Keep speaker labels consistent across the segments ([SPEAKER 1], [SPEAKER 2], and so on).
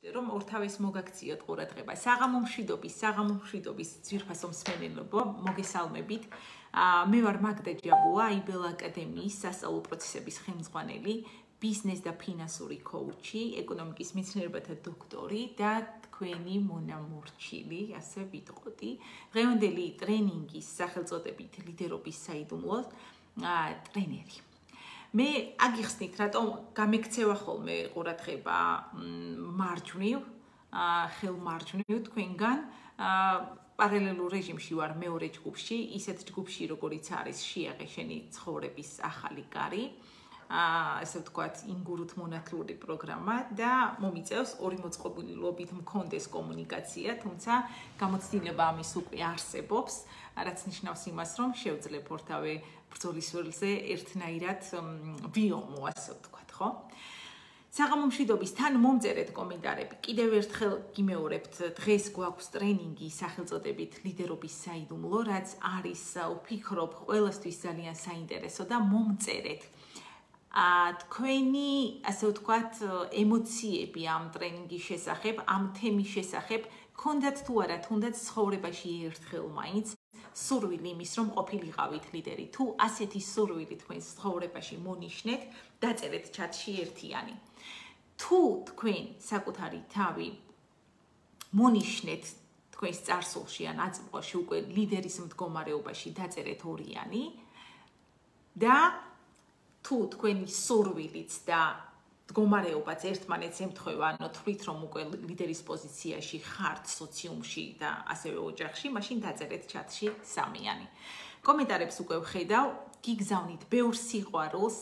[SPEAKER 1] რომ ორთავის მოგაქციოთ ყურადღება. საღამო მშვიდობის ძვირფასო მსმენელობო, მოგესალმებით. მე ვარ მაგდა ჯაბუა, IBL აკადემიის სასწავლო პროცესების ხელმძღვანელი, ბიზნეს და ფინანსური კოუჩი, ეკონომიკის მეცნიერებათა დოქტორი და თქვენი მონამორჩილი, ასე ვიტყოდი. დღევანდელი ტრენინგის სახელწოდებით ლიდერობის საიდუმლო ტრენერი. მე აგიხსნით, რატომ გამექცევა ხოლმე ყურადღება მარჯვნივ, ხელმარჯვნივ თქვენგან. პარალელურ რეჟიმში ვარ მეორე ჯგუფში, ისეთ ჯგუფში, როგორიც არის შეაღე შენი ცხოვრების ახალი კარი. ასე ვთქვათ, ინგურუთ მონათლური პროგრამა და მომიწევს ორი მოწყობილობით მქონდეს კომუნიკაცია, თუმცა გამოცდილება ამის უკვე არსებობს, რაც ნიშნავს იმას, რომ შევძლებ ორთავე ბრძოლის ველზე ერთნაირად ვიომო, ასე ვთქვათ, ხო? საღამო მშვიდობის თან მომწერეთ კომენტარები. კიდევ ერთხელ გიმეორებთ, დღეს გვაქვს ტრენინგი სახელწოდებით ლიდერობის საიდუმლო, რაც არის ვფიქრობ ყველასთვის ძალიან საინტერესო და მომწერეთ. თქვენი, ასე ვთქვათ, ემოციები ამ ტრენინგის შესახებ, ამ თემის შესახებ, გქონდათ თუ არა, თუნდაც ცხოვრებაში ერთხელ მაინც სურვილი იმის, რომ ყოფილიყავით ლიდერი. თუ ასეთი სურვილი თქვენს ცხოვრებაში მონიშნეთ, დაწერეთ ჩატში ერთიანი. თუ თქვენ საკუთარი თავი მონიშნეთ თქვენს წარსულში ან აწმყოში უკვე ლიდერის მდგომარეობაში, დაწერეთ ორიანი და თუ თქვენი სურვილიც და მდგომარეობაც ერთმანეთს ემთხვევა, ანუ თვლით რომ უკვე ლიდერის პოზიციაში ხართ სოციუმში და ასევე ოჯახში, მაშინ დაწერეთ ჩატში სამიანი. კომენტარებს უკვე ვხედავ, გიგზავნით ბევრ სიყვარულს.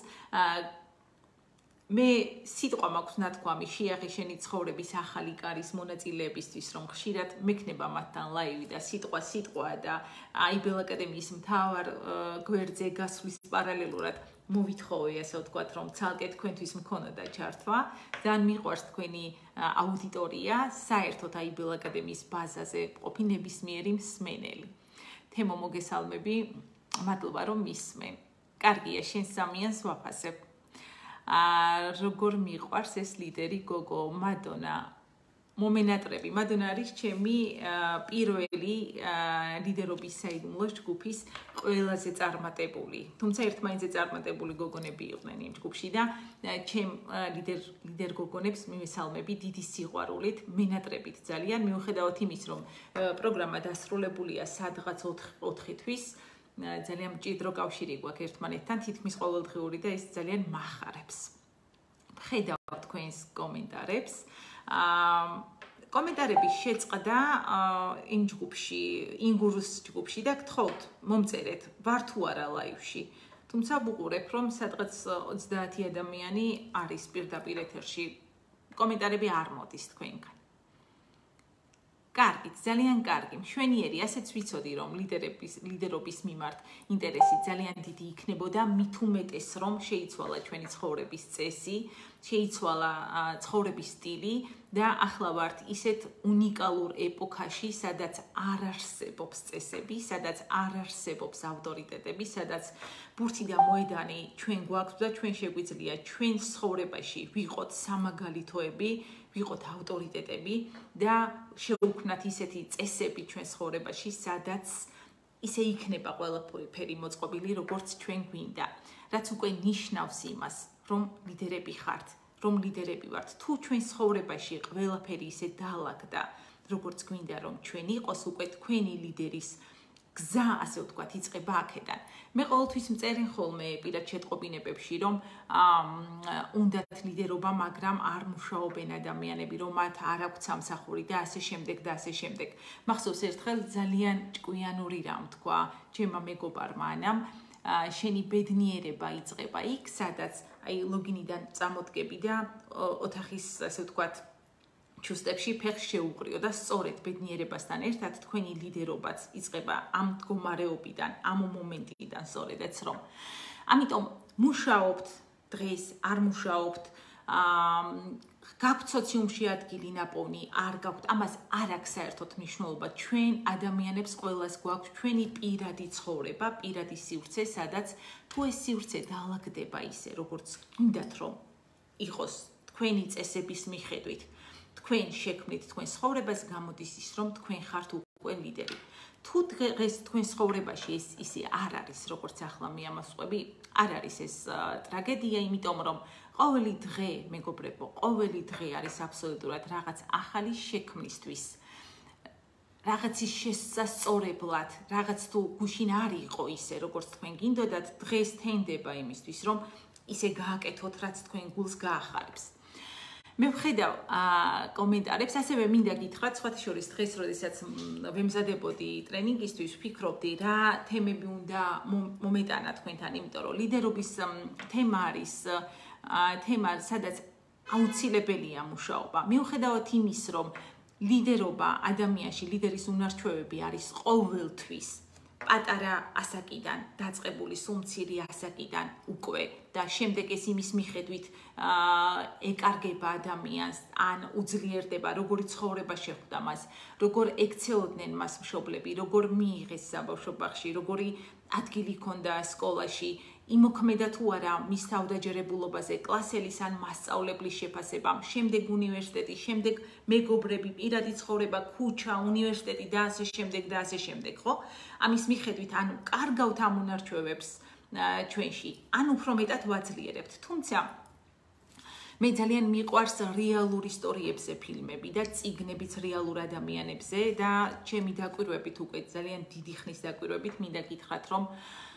[SPEAKER 1] მე სიტყვა მაქვს ნათქვამი შეაღე შენი ცხოვრების ახალი კარის მონაწილეებისთვის, რომ ხშირად მექნება მათთან ლაივი და სიტყვა და IBL აკადემიის მთავარ გვერდზე გასვლის პარალელურად მოვითხოვე, ასე ვთქვათ, რომ ცალკე თქვენთვის მქონოდა ჩართვა. ძალიან მიყვარს თქვენი აუდიტორია, საერთოდ IBL აკადემიის ბაზაზე ყოფი ნებისმიერი მსმენელი. თემო მოგესალმები, მადლობა რომ მისმენ. კარგია, შენ სამიანს ვაფასებ. როგორ მიყვარს ეს ლიდერი გოგო მადონა მომენატრები. მადონა არის ჩემი პირველი ლიდერობის საიდუმლო ჯგუფის ყველაზე წარმატებული. თუმცა ერთმანეთზე წარმატებული გოგონები იყვნენ იმ ჯგუფში და ჩემ ლიდერ გოგონებს მივესალმები დიდი სიყვარულით, მენატრებით ძალიან. მიუხედავად იმის, რომ პროგრამა დასრულებულია სადღაც 4 თვის. ძალიან მჭიდრო კავშირი გვაქვს ერთმანეთთან, თითქმის ყოველდღიური და ეს ძალიან მახარებს. ხედავ თქვენს კომენტარებს. კომენტარების შეწყდა იმ ჯგუფში, ინგურუს ჯგუფში და გთხოვთ, მომწერეთ, ვარ თუ არა ლაივში. თუმცა ვუყურებ, რომ სადღაც 30 ადამიანი არის პირდაპირ ეთერში. კომენტარები არ მოდის თქვენგან. კარგით, ძალიან კარგი, მშვენიერი, ასეც ვიცოდი, რომ ლიდერობის მიმართ ინტერესი ძალიან დიდი იქნებოდა, მით უმეტეს, რომ შეიცვალა ჩვენი ცხოვრების წესი, შეიცვალა ცხოვრების სტილი და ახლა ვართ ისეთ უნიკალურ ეპოქაში, სადაც არ არსებობს წესები, სადაც არ არსებობს ავტორიტეტები, სადაც ბურთი და მოედანი ჩვენ გვაქვს და ჩვენ შეგვიძლია ჩვენ ცხოვრებაში ვიყოთ სამაგალითოები, ვიყოთ ავტორიტეტები და შევქმნათ ისეთი წესები ჩვენ ცხოვრებაში, სადაც ისე იქნება ყველაფერი მოწყობილი, როგორც ჩვენ გვინდა. რაც უკვე ნიშნავს იმას, რომ ლიდერები ხართ, რომ ლიდერები ვართ. თუ ჩვენ ცხოვრებაში ყველაფერი ისე დაალაგდა, როგორც გვინდა, რომ ჩვენ იყოს, უკვე თქვენი ლიდერის გზა, ასე ვთქვათ, იწყება აქედან. მე ყოველთვის მწერენ ხოლმე პირად შეტყობინებებში, რომ უნდათ ლიდერობა, მაგრამ არ მუშაობენ ადამიანები, რომ მათ არ აქვთ სამსახური და ასე შემდეგ და ასე შემდეგ. მახსოვს ერთხელ ძალიან ჭკვიანური რამ თქვა ჩემმა მეგობარმა ანამ, შენი ბედნიერება იწყება იქ, სადაც აი ლოგინიდან წამოდგები და ოთახის, ასე ვთქვათ, ჩუსტებში ფეხს შეუყრიო და სწორედ ბედნიერებასთან ერთად თქვენი ლიდერობაც იწყება ამ მდგომარეობიდან, ამ მომენტიდან სწორედაც რომ. ამიტომ მუშაობთ დღეს, არ მუშაობთ, გაქვთ სოციუმში ადგილი ნაპოვნი, არ გაქვთ, ამას არ აქვს საერთოდ მნიშვნელობა. ჩვენ ადამიანებს ყველას გვაქვს ჩვენი პირადი ცხოვრება, პირადი სივრცე, სადაც თუ ეს სივრცე დაალაგდება ისე, როგორც გინდათ რომ იყოს თქვენი წესების მიხედვით თქვენ შექმნით თქვენ ცხოვრებას, გამოდის ის, რომ თქვენ ხართ უკვე ლიდერი. თუ დღეს თქვენ ცხოვრებაში ეს ისე არ არის, როგორც ახლა მე ამას ვყვები, არ არის ეს ტრაგედია, იმიტომ რომ ყოველი დღე, მეგობრებო, ყოველი დღე არის აბსოლუტურად რაღაც ახალი შექმნისთვის. რაღაცის შესასწორებლად, რაღაც თუ გუშინ არ იყო ისე, როგორც თქვენ გინდოდათ, დღეს თენდება იმისთვის, რომ ისე გააკეთოთ, რაც თქვენ გულს გაახარებს. მე ვხედავ კომენტარებს, ასევე მინდა გითხრათ, სხვათა შორის დღეს, როდესაც ვემზადებოდი ტრენინგისთვის, ვფიქრობდი, რა თემები უნდა მომეტანა თქვენთან, იმიტომ რომ ლიდერობის თემა არის თემა, სადაც აუცილებელია მუშაობა. მიუხედავად იმის, რომ ლიდერობა ადამიანში, ლიდერის უნარჩვევები არის ყოველთვის პატარა ასაკიდან, დაწყებული სუმცირი ასაკიდან უკვე და შემდეგ ეს იმის მიხედვით ეკარგება ადამიანს, ან უძლიერდება, როგორი ცხოვრება შეხვდა მას, როგორ ექცეოდნენ მას მშობლები, როგორ მიიღეს საბავშვო ბაღში, როგორი ადგილი ჰქონდა სკოლაში, იმოქმედა თუ არა მის თავდაჯერებულობაზე კლასელის ან მასწავლებლის შეფასებამ, შემდეგ უნივერსიტეტი, შემდეგ მეგობრები, პირადი ცხოვრება, ქუჩა, უნივერსიტეტი და ასე შემდეგ, ხო? ამის მიხედვით, ანუ კარგავთ ამ უნარჩვევებს ჩვენში, ან უფრო მეტად ვაძლიერებთ. თუმცა მე ძალიან მიყვარს რეალურ ისტორიებზე ფილმები და წიგნებიც რეალურ ადამიანებზე და ჩემი დაკვირვებით უკვე ძალიან დიდი ხნის დაკვირვებით მინდა გითხრათ, რომ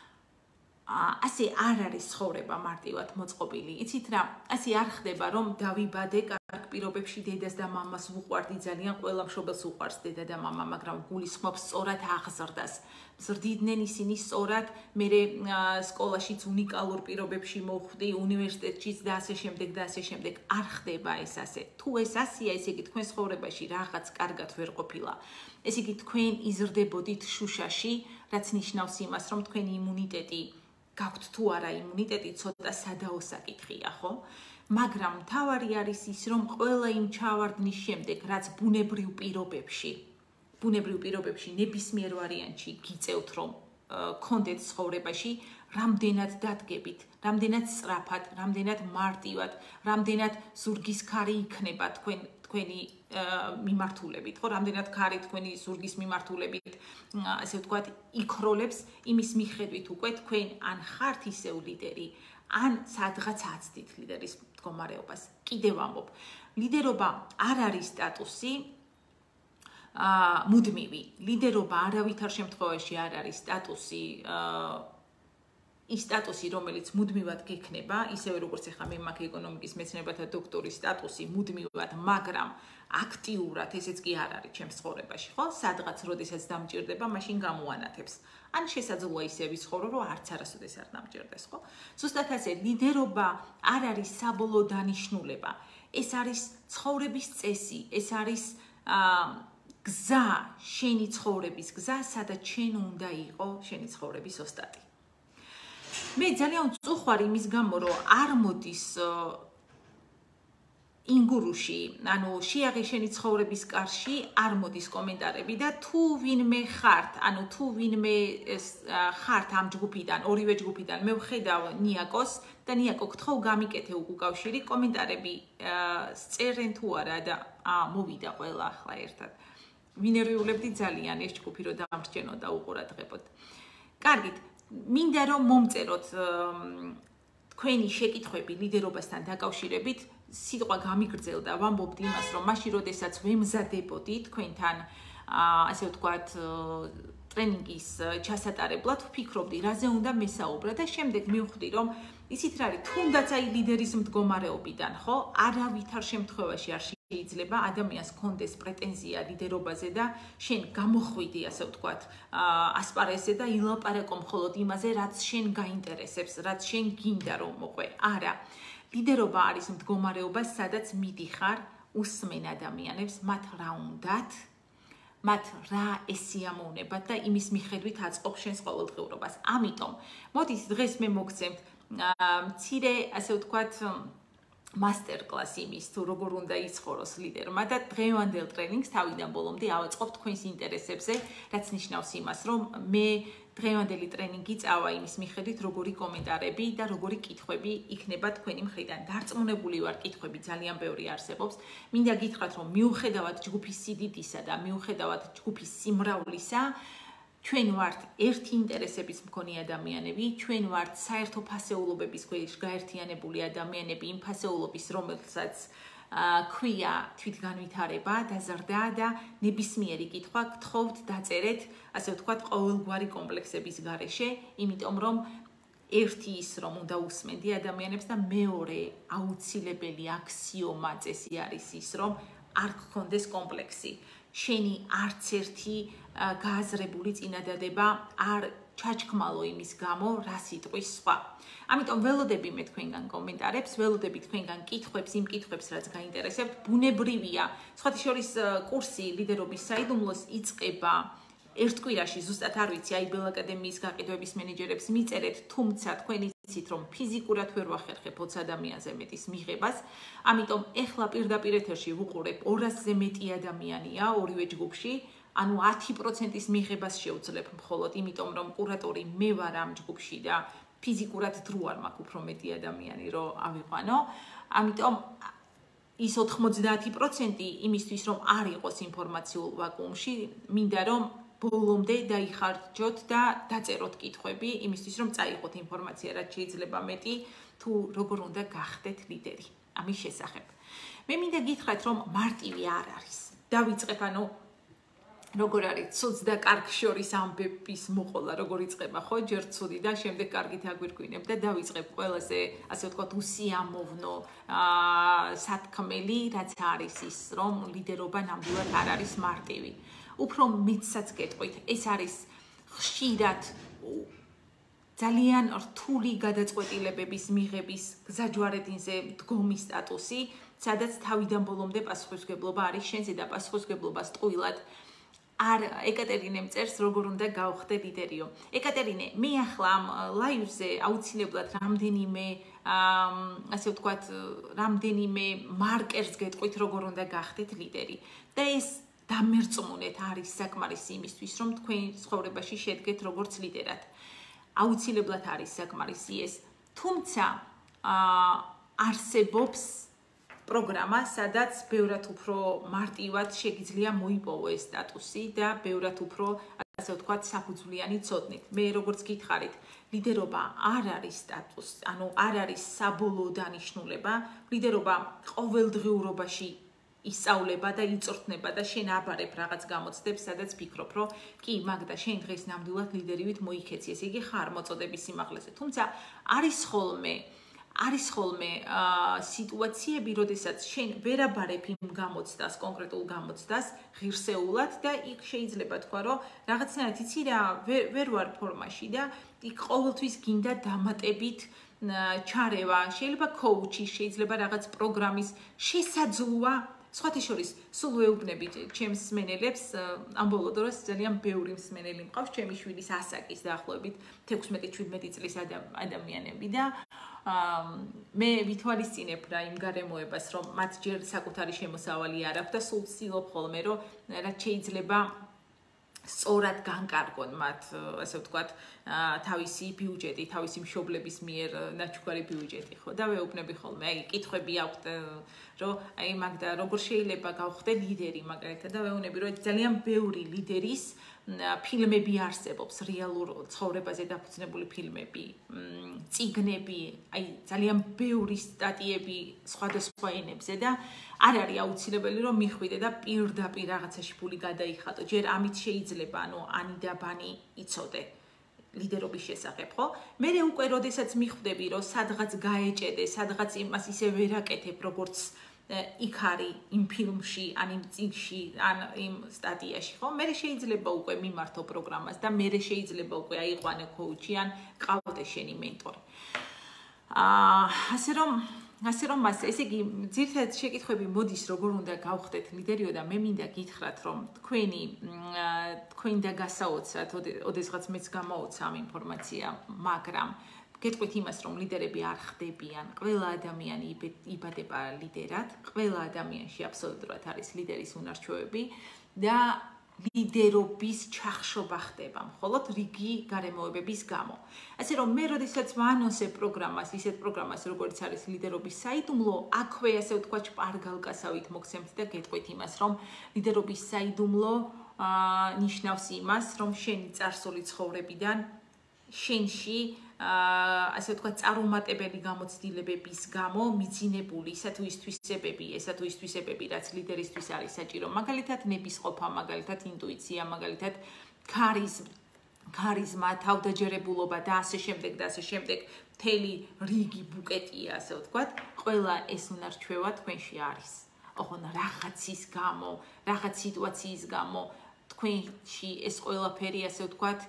[SPEAKER 1] ასე არ არის ცხოვრება მარტივად მოწყობილი. იცით რა, ასე არ ხდება, რომ დავიბადე კარგ პირობებში, დედას და მამას ვუყვარდი ძალიან, ყველა მშობელს უყვარს დედა და მამა, მაგრამ გულისხმობს სწორად აღზრდას. ზრდიდნენ ისინი სწორად, მე სკოლაშიც უნიკალურ პირობებში მოვხვდი, უნივერსიტეტშიც და ასე შემდეგ. არ ხდება ეს ასე. თუ ეს ასეა, ესე იგი თქვენ ცხოვრებაში რაღაც კარგად ვერ ყოფილა. ესე იგი თქვენ იზრდებოდით შუშაში, რაც ნიშნავს იმას, რომ თქვენი იმუნიტეტი გაქვთ თუ არა იმუნიტეტი, ცოტა სადაო საკითხია, ხო? მაგრამ მთავარი არის ის, რომ ყველა იმ ჩავარდნის შემდეგ, რაც ბუნებრივ პირობებში ნებისმიერ ვარიანტში გიწევთ, რომ გქონდეთ ცხოვრებაში, რამდენად დადგებით, რამდენად სწრაფად, რამდენად მარტივად, რამდენად ზურგის ქარი იქნება თქვენი მიმართულებით, ხო, რამდენად ქარი თქვენი ზურგის მიმართულებით, ასე ვთქვათ, იქროლებს, იმის მიხედვით უკვე თქვენ ან ხართ ისევ ლიდერი, ან სადღაც აცდით ლიდერის მდგომარეობას. კიდევ ვამბობ, ლიდერობა არ არის სტატუსი მუდმივი. ლიდერობა არავითარ შემთხვევაში არ არის სტატუსი ის სტატუსი, რომელიც მუდმივად გექნება, ისევე როგორც ახლა მე მაქვს ეკონომიკის მეცნიერებათა დოქტორის სტატუსი მუდმივად, მაგრამ აქტიურად ესეც კი არ არის ჩემს ცხოვრებაში, ხო? სადღაც როდესაც დამჭირდება, მაშინ გამოანათებს. ან შესაძლოა ისე ვიცხოვრო, რომ არც არასოდეს არ დამჭირდეს, ხო? ზუსტად ასე, ლიდერობა არ არის საბოლოო დანიშნულება. ეს არის ცხოვრების წესი, ეს არის გზა, შენი ცხოვრების გზა, სადაც შენ უნდა იყო შენი ცხოვრების ოსტატი. მე ძალიან ვწუხარ იმის გამო, რომ არ მოდის ინგურუში, ანუ შეაღე შენი ცხოვრების კარში არ მოდის კომენტარები და თუ ვინმე ხართ, ანუ თუ ვინმე ხართ ამ ჯგუფიდან, ორივე ჯგუფიდან, მე ვხედავ ნიაკოს და ნიაკო გთხოვ გამიკეთე უკავშირი, კომენტარები წერენ თუ არა და მოვიდა ყველა ახლა ერთად. ვინერვიულებდი ძალიან ეს ჯგუფი რომ დამრჩენო და უყურადღებოდ. კარგით, მინდა რომ მომწეროთ თქვენი შეკითხვები ლიდერობასთან დაკავშირებით, სიტყვა გამიგრძელდა, ვამბობდი იმას, რომ მაშინ როდესაც ვემზადებოდი თქვენთან, ასე ვთქვათ, ტრენინგის ჩასატარებლად, ვფიქრობდი, რაზე უნდა მესაუბრა და შემდეგ მივხვდი, რომ ისიც რა არის, თუნდაც აი ლიდერის მდგომარეობიდან, ხო, არავითარ შემთხვევაში არ შეიძლება ადამიანს კონდეს პრეტენზია ლიდერობაზე და შენ გამოხვიდი, ასე ვთქვათ, ასპარეზზე და ილაპარაკო მხოლოდ იმაზე, რაც შენ გაინტერესებს, რაც შენ გინდა რომ მოყვე. არა. ლიდერობა არის მდგომარეობა, სადაც მიდიხარ, უსმენ ადამიანებს, მათ რა უნდათ, მათ რა ესიამოვნებათ და იმის მიხედვით აწყობ შენს ყოველდღიურობას. ამიტომ, მოდით დღეს მე მოგცემთ მცირე, ასე ვთქვათ, მასტერკლასი იმის თუ როგორ უნდა იცხოვროს ლიდერმა და დღევანდელ ტრენინგს თავიდან ბოლომდე ავაწყობ თქვენს ინტერესებზე, რაც ნიშნავს იმას, რომ მე დღევანდელი ტრენინგი წავა იმის მიხედვით, როგორი კომენტარები და როგორი კითხვები იქნება თქვენი მხრიდან. დარწმუნებული ვარ, კითხვები ძალიან ბევრი არსებობს. მინდა გითხრათ, რომ მიუხედავად ჯგუფის სიდიდისა და მიუხედავად ჯგუფის სიმრავლისა, ჩვენ ვართ ერთი ინტერესების მქონე ადამიანები, ჩვენ ვართ საერთო ფასეულობების ქვეშ გაერთიანებული ადამიანები, იმ ფასეულობის, რომელსაც ქვია თვითგანვითარება, დაზრდა და ნებისმიერი კითხვა გთხოვთ დაწერეთ, ასე ვთქვათ, ყოველგვარი კომპლექსების გარეშე, იმიტომ რომ ერთი ის რომ უნდა უსმენდი ადამიანებს და მეორე აუცილებელი აქსიომა წესი არის ის რომ არ გქონდეს კომპლექსი. შენი არც ერთი გააზრებული წინადადება არ ჩაჩქმალო იმის გამო, რა სიტყვის სხვა. ამიტომ ველოდები მე თქვენგან კომენტარებს, ველოდები თქვენგან კითხვებს, იმ კითხვებს, რაც გაინტერესებთ. ბუნებრივია, სხვათა შორის კურსი ლიდერობის საიდუმლოს იწყება ერთ კვირაში, ზუსტად არ ვიცი, აი ბელ აკადემიის გაყიდვების მენეჯერებს მიწერეთ, თუმცა თქვენ იცით, რომ ფიზიკურად ვერ ვახერხებ 20 ადამიანზე მეტის მიღებას, ამიტომ ეხლა პირდაპირ ეთერში ვუყურებ 200-ზე მეტი ადამიანია ორივე ჯგუფში, ანუ 10%-ის მიღებას შევძლებ მხოლოდ, იმიტომ რომ კურატორი მე ვარ ამ ჯგუფში და ფიზიკურად დრო არ მაქვს უფრო მეტი ადამიანი რომ ავიყვანო, ამიტომ ის 90% იმისთვის რომ არ იყოს ინფორმაციულ ვაკუუმში, მინდა რომ ბოლომდე დაიხარჯოთ და დაწეროთ კითხვები, იმისთვის რომ წაიღოთ ინფორმაცია, რაც შეიძლება მეტი, თუ როგორ უნდა გახდეთ ლიდერი ამის შესახებ. მე მინდა გითხრათ, რომ მარტივი არ არის. დავიწყებ, ანუ როგორ არის ცუდს და კარგს შორის ამბების მოყოლა, როგორ იწყება, ხო, ჯერ ცუდი და შემდეგ კარგით აგვირგვინებ და დავიწყებ ყველაზე, ასე ვთქვათ, უსიამოვნო სათქმელი, რაც არის ის, რომ ლიდერობა ნამდვილად არ არის მარტივი. უფრო მიცაც გეტყვით, ეს არის ხშირად ძალიან რთული გადაწყვეტილებების მიღების გზაჯვარედინზე დგომის სტატუსი, სადაც თავიდან ბოლომდე პასუხისმგებლობა არის შენზე და პასუხისმგებლობას ტყუილად არ ეკატერინე მწერს, როგორ უნდა გავხდე ლიდერიო. ეკატერინე, მე ახლა ამ ლაივზე აუცილებლად ასე ვთქვათ, რამდენიმე მარკერს გეტყვით, როგორ უნდა გახდეთ ლიდერი. და ეს დამერწმუნეთ არის საკმარისი იმისთვის, რომ თქვენ ცხოვრებაში შედგეთ როგორც ლიდერად. აუცილებლად არის საკმარისი ეს. თუმცა არსებობს პროგრამა, სადაც ბევრად უფრო მარტივად შეგიძლია მოიპოვო ეს სტატუსი და ბევრად უფრო, ასე ვთქვათ, საფუძვლიანი ცოდნით. მე როგორც გითხარით, ლიდერობა არ არის სტატუსი, ანუ არ არის საბოლოო დანიშნულება, ლიდერობა ყოველდღიურობაში ისწავლება და იწვრთნება და შენ აბარებ რაღაც გამოცდებს, სადაც ფიქრობ, რომ კი, მაგდა, შენ დღეს ნამდვილად ლიდერივით მოიქეცი, ესე იგი ხარ მოწოდების სიმაღლეზე. თუმცა არის ხოლმე სიტუაციები, როდესაც შენ ვერ აბარებ იმ გამოცდას, კონკრეტულ გამოცდას ღირსეულად და იქ შეიძლება თქვა, რომ რაღაცნაირად იცი რა, ვერ ვარ ფორმაში და იქ ყოველთვის გინდა დამატებით ჩარევა, შეიძლება კოუჩი, შეიძლება რაღაც პროგრამის შესაძლოა. სხვათა შორის, სულ ვეუბნებით ჩემს მსმენელებს, ამ ბოლო დროს ძალიან ბევრი მსმენელი მყავს, ჩემი შვილის ასაკის დაახლოებით 16-17 წლის ადამიანები და მე ვითვალისწინებ რა იმ გარემოებას, რომ მათ ჯერ საკუთარი შემოსავალი არ აქვს და სულ ვცდილობ ხოლმე, რომ რაც შეიძლება სწორად განკარგონ მათ, ასე ვთქვათ, თავისი ბიუჯეტი, თავისი მშობლების მიერ ნაჩუქარი ბიუჯეტი, ხო? და ვეუბნები ხოლმე, აი, კითხვები აქვთ, რომ აი, მაგდა, როგორ შეიძლება გავხდე ლიდერი, მაგალითად, და ვეუბნები, რომ ძალიან ბევრი ლიდერის ფილმები არსებობს, რეალურ ცხოვრებაზე დაფუძნებული ფილმები, წიგნები, აი, ძალიან ბევრი სტატიები სხვადასხვა ენებზე და არ არის აუცილებელი რომ მიხვიდე და პირდაპირ რაღაცაში ფული გადაიხადო. ჯერ ამით შეიძლება, ანუ ანი და ბანი იცოდე ლიდერობის შესახებ, ხო? მე უკვე როდესაც მიხვდები, რომ სადღაც გაეჭედე, სადღაც იმას ისე ვერ აკეთებ, როგორც იქ არის იმ ფილმში, ან იმ წიგნში, ან იმ სტატიაში, ხო? მე შეიძლება უკვე მიმართო პროგრამას და მე შეიძლება უკვე აიყვანე კოუჩი, ან ყავდე შენი მენტორი. ასე რომ ესე იგი ძირითადად შეკითხვები მოდის როგორ უნდა გავხდეთ ლიდერიო და მე მინდა გითხრათ რომ თქვენ და გასაოცრად ოდესღაც მეც გამაოცა ამ ინფორმაცია მაგრამ გეტყვით იმას რომ ლიდერები არ ხდებიან ყველა ადამიანი იბადება ლიდერად ყველა ადამიანში აბსოლუტურად არის ლიდერის უნარჩვევები და ლიდერობის ჩახშობა ხდება, მხოლოდ რიგი გარემოებების გამო. ასე რომ მე როდესაც ვანონსებ პროგრამას, ისეთ პროგრამას, როგორც არის ლიდერობის საიდუმლო, აქვე ასე ვთქვათ, შპარგალკასავით მოგცემთ და გეტყვით იმას, რომ ლიდერობის საიდუმლო ნიშნავს იმას, რომ შენი წარსული ცხოვრებიდან შენში ასე ვთქვათ, წარუმატებელი გამოცდილებების გამო მიძინებული ესა თუ ის თვისებები, რაც ლიდერისთვის არის საჭირო. მაგალითად, ნებისყოფა, მაგალითად, ინტუიცია, მაგალითად, ქარიზმა, თავდაჯერებულობა და ასე შემდეგ და ასე შემდეგ, მთელი რიგი ბუკეტია, ასე ვთქვათ, ყველა ეს უნარ-ჩვევა თქვენში არის. ოღონ რაღაცის გამო, რაღაც სიტუაციის გამო თქვენში ეს ყველაფერი, ასე ვთქვათ,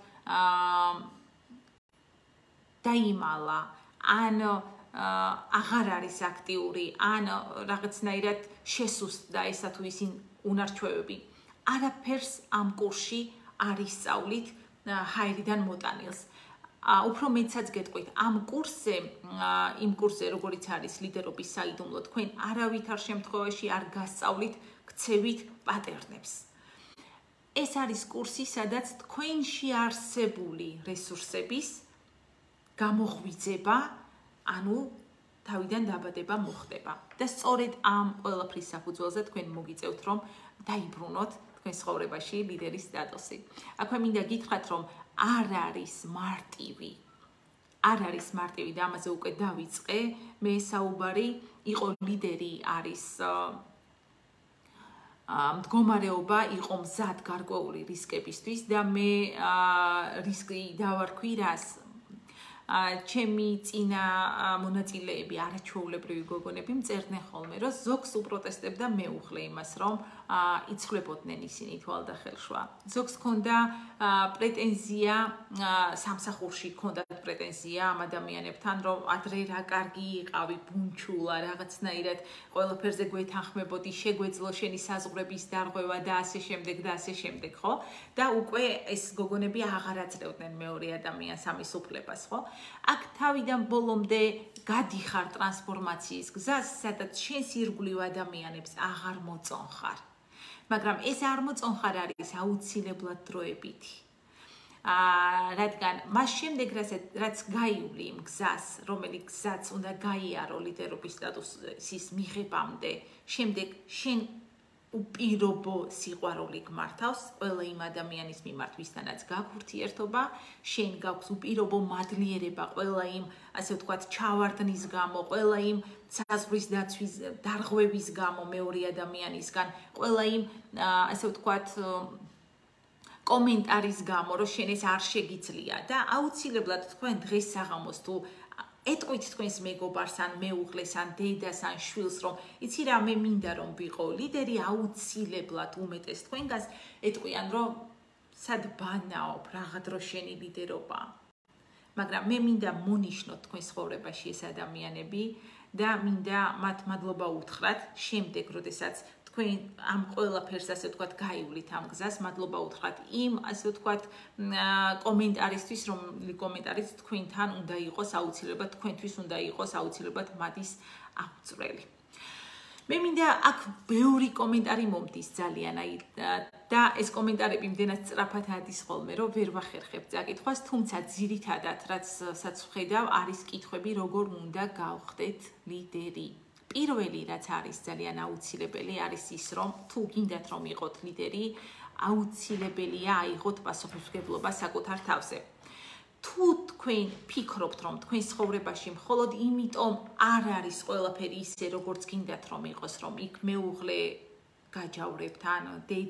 [SPEAKER 1] დაიმალა, ან აღარ არის აქტიური, ან რაღაცნაირად შესუსტდა ესა თუ ის უნარ-ჩვევები. არაფერს ამ კურსში არ ისწავლით ჰაერიდან მოტანილს. უფრო მეცაც გეტყვით, ამ კურსზე, როგორიც არის ლიდერობის საიდუმლო, თქვენ არავითარ შემთხვევაში არ გასწავლით ქცევით პატერნებს. ეს არის კურსი, სადაც თქვენში არსებული რესურსების გამოღვიძება, ანუ თავიდან დაბადება მოხდება. და სწორედ ამ ყველაფრის საფუძველზე თქვენ მოგიწევთ, რომ დაიბრუნოთ თქვენ ცხოვრებაში ლიდერის სტატუსი. აქვე მინდა გითხრათ, რომ არ არის მარტივი და ამაზე უკვე დავიწყე. მე საუბარი იყო ლიდერი არის მდგომარეობა, იყო მზად გარკვეული რისკებისთვის და მე რისკი დავარქვი რას? ჩემი წინა მონაწილეები, არაჩვეულებრივი გოგონები მწერდნენ ხოლმე, რომ ზოგს უპროტესტებდა მეუღლე იმას, რომ იცვლებოდნენ ისინი თვალდახელშვა. ზოგს ჰქონდა პრეტენზია, სამსახურში ჰქონდათ პრეტენზია ამ ადამიანებთან, რომ ადრე რა კარგი იყავი, ბუნჩულა, რაღაცნაირად ყველაფერზე გვეთანხმებოდი, შეგვეძლო შენი საზღვრების დარღვევა და ასე შემდეგ და ასე შემდეგ, ხო? და უკვე ეს გოგონები აღარ აძლევდნენ მეორე ადამიანს ამის უფლებას, ხო? აქ თავიდან ბოლომდე გადიხარ ტრანსფორმაციის გზას, სადაც შენს ირგვლივ ადამიანებს აღარ მოწონხარ. მაგრამ ეს არ მოწონხარ არის აუცილებლად დროებითი. რადგან მას შემდეგ რაც გაივლი იმ გზას, რომელიც გზაც უნდა გაიარო ლიდერობის სტატუსის მიღებამდე, შემდეგ შენ უპირობო სიყვარული გმართავს ყველა იმ ადამიანის მიმართ, ვისთანაც გაქვს ურთიერთობა, შენ გაქვს უპირობო მადლიერება ყველა იმ, ასე ვთქვათ, ჩავარდნის გამო, ყველა იმ საზღვრის დაცვის დარღვევის გამო მეორე ადამიანისგან, ყველა იმ, ასე ვთქვათ, კომენტარის გამო, რომ შენ ეს არ შეგიძლია და აუცილებლად თქვენ დღეს საღამოს თუ ეტყვით თქვენს მეგობარს ან მეუღლეს ან დედას ან შვილს, რომ იცი რა, მე მინდა რომ ვიყო ლიდერი, აუცილებლად უმეტეს თქვენგანს ეტყვიან, რომ სად ბანაობ, რაღა დრო შენი ლიდერობა. მაგრამ მე მინდა მონიშნოთ თქვენ ცხოვრებაში ეს ადამიანები და მინდა მათ მადლობა უთხრათ შემდეგ, როდესაც თქვენ ამ ყველაფერს ასე ვთქვათ გაივლით ამ გზას, მადლობა უთხრათ იმ ასე ვთქვათ კომენტარისთვის, რომელი კომენტარიც თქვენთან უნდა იყოს აუცილებლად, თქვენთვის უნდა იყოს აუცილებლად მადის აღწრელი. მე მინდა აქ ბევრი კომენტარი მომდის ძალიან, და ეს კომენტარები იმდენად სწრაფად ადის ხოლმე, რომ ვერ ვახერხებ წაკითხვას, თუმცა ძირითადად რაც ვხედავ, არის კითხვები, როგორ უნდა გავხდეთ ლიდერი. პირველი, რაც არის ძალიან აუცილებელი, არის ის, რომ თუ გინდათ რომ იყოთ ლიდერი, აუცილებელია აიღოთ პასუხისმგებლობა საკუთარ თავზე. თუ თქვენ ფიქრობთ, რომ თქვენ ცხოვრებაში მხოლოდ იმიტომ არ არის ყველაფერი ისე, როგორც გინდათ რომ იყოს, რომ იქ მეუღლე გაჯავრებთ, ან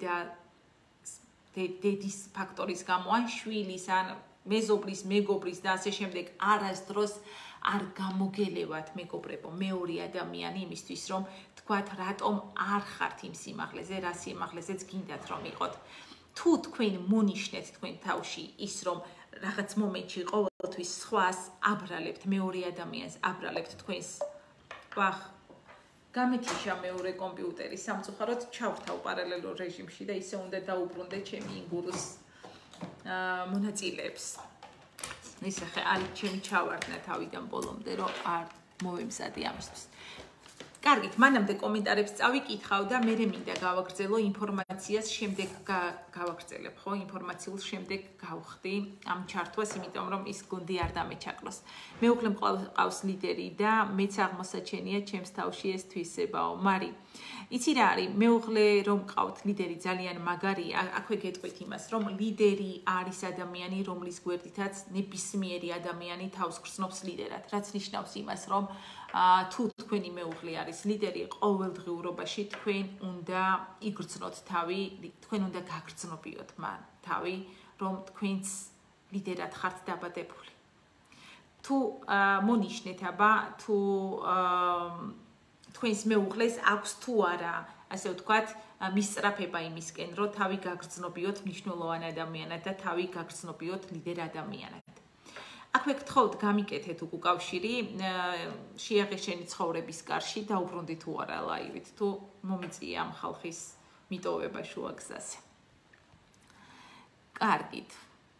[SPEAKER 1] დედის ფაქტორის გამო, ან შვილის, ან მეზობლის, მეგობრის და ასე შემდეგ, არასდროს არ გამოგელევათ მეგობრებო მეორე ადამიანი იმისთვის, რომ თქვათ, რატომ არ ხართ იმ სიმაღლეზე, რა სიმაღლეზეც გინდათ რომ იყოთ. თუ თქვენ მონიშნეთ თქვენ თავში ის, რომ რაღაც მომენტში ყოველთვის სხვას აბრალებთ, მეორე ადამიანს აბრალებთ თქვენს, ვახ, გამეთიშა მეორე კომპიუტერი, სამწუხაროდ ჩავრთავ პარალელურ რეჟიმში და ისე უნდა დაუბრუნდე ჩემი ინგურუს მონაწილეებს. ისე ხე არის ჩემი ჩავარდნა თავიდან ბოლომდე, რომ არ მოვემზადე ამისთვის. კარგით, მანამდე კომენტარებს წავიკითხავ და მე მინდა გავაგრძელო ინფორმაციას, შემდეგ გავაგრძელებ, ხო, ინფორმაციულ შემდეგ გავხდი ამ ჩართვას, იმიტომ რომ ის გუნდი არ დამეჩაკლოს. მეუღლე მყავს ლიდერი და მეც აღმოსაჩენია ჩემს თავში ეს თვისებაო. მარი, იცი რა არის, მეუღლე რომ მყავთ ლიდერი ძალიან მაგარია, აქვე გეტყვით იმას, რომ ლიდერი არის ადამიანი, რომლის გვერდითაც ნებისმიერი ადამიანი თავს გრძნობს ლიდერად, რაც ნიშნავს იმას, რომ თუ თქვენი მეუღლე არის ლიდერი, ყოველდღიურობაში თქვენ უნდა იგრძნოთ თავი, თქვენ უნდა გაგრძნობიოთ მან თავი, რომ თქვენც ლიდერად ხართ დაბადებული. თუ მონიშნეთ აბა, თუ თქვენს მეუღლეს აქვს თუ არა, ასე ვთქვათ, მისწრაფება იმისკენ, რომ თავი გაგრძნობიოთ მნიშვნელოვან ადამიანად და თავი გაგრძნობიოთ ლიდერ ადამიანად. აქვე გთხოვთ გამიკეთეთ უკავშირი შეაღეშენი ცხოვრების კარში დაუბრუნდი თუ არა ლაივით თუ მომიწია ამ ხალხის მიტოვება შუა გზაზე. კარგით.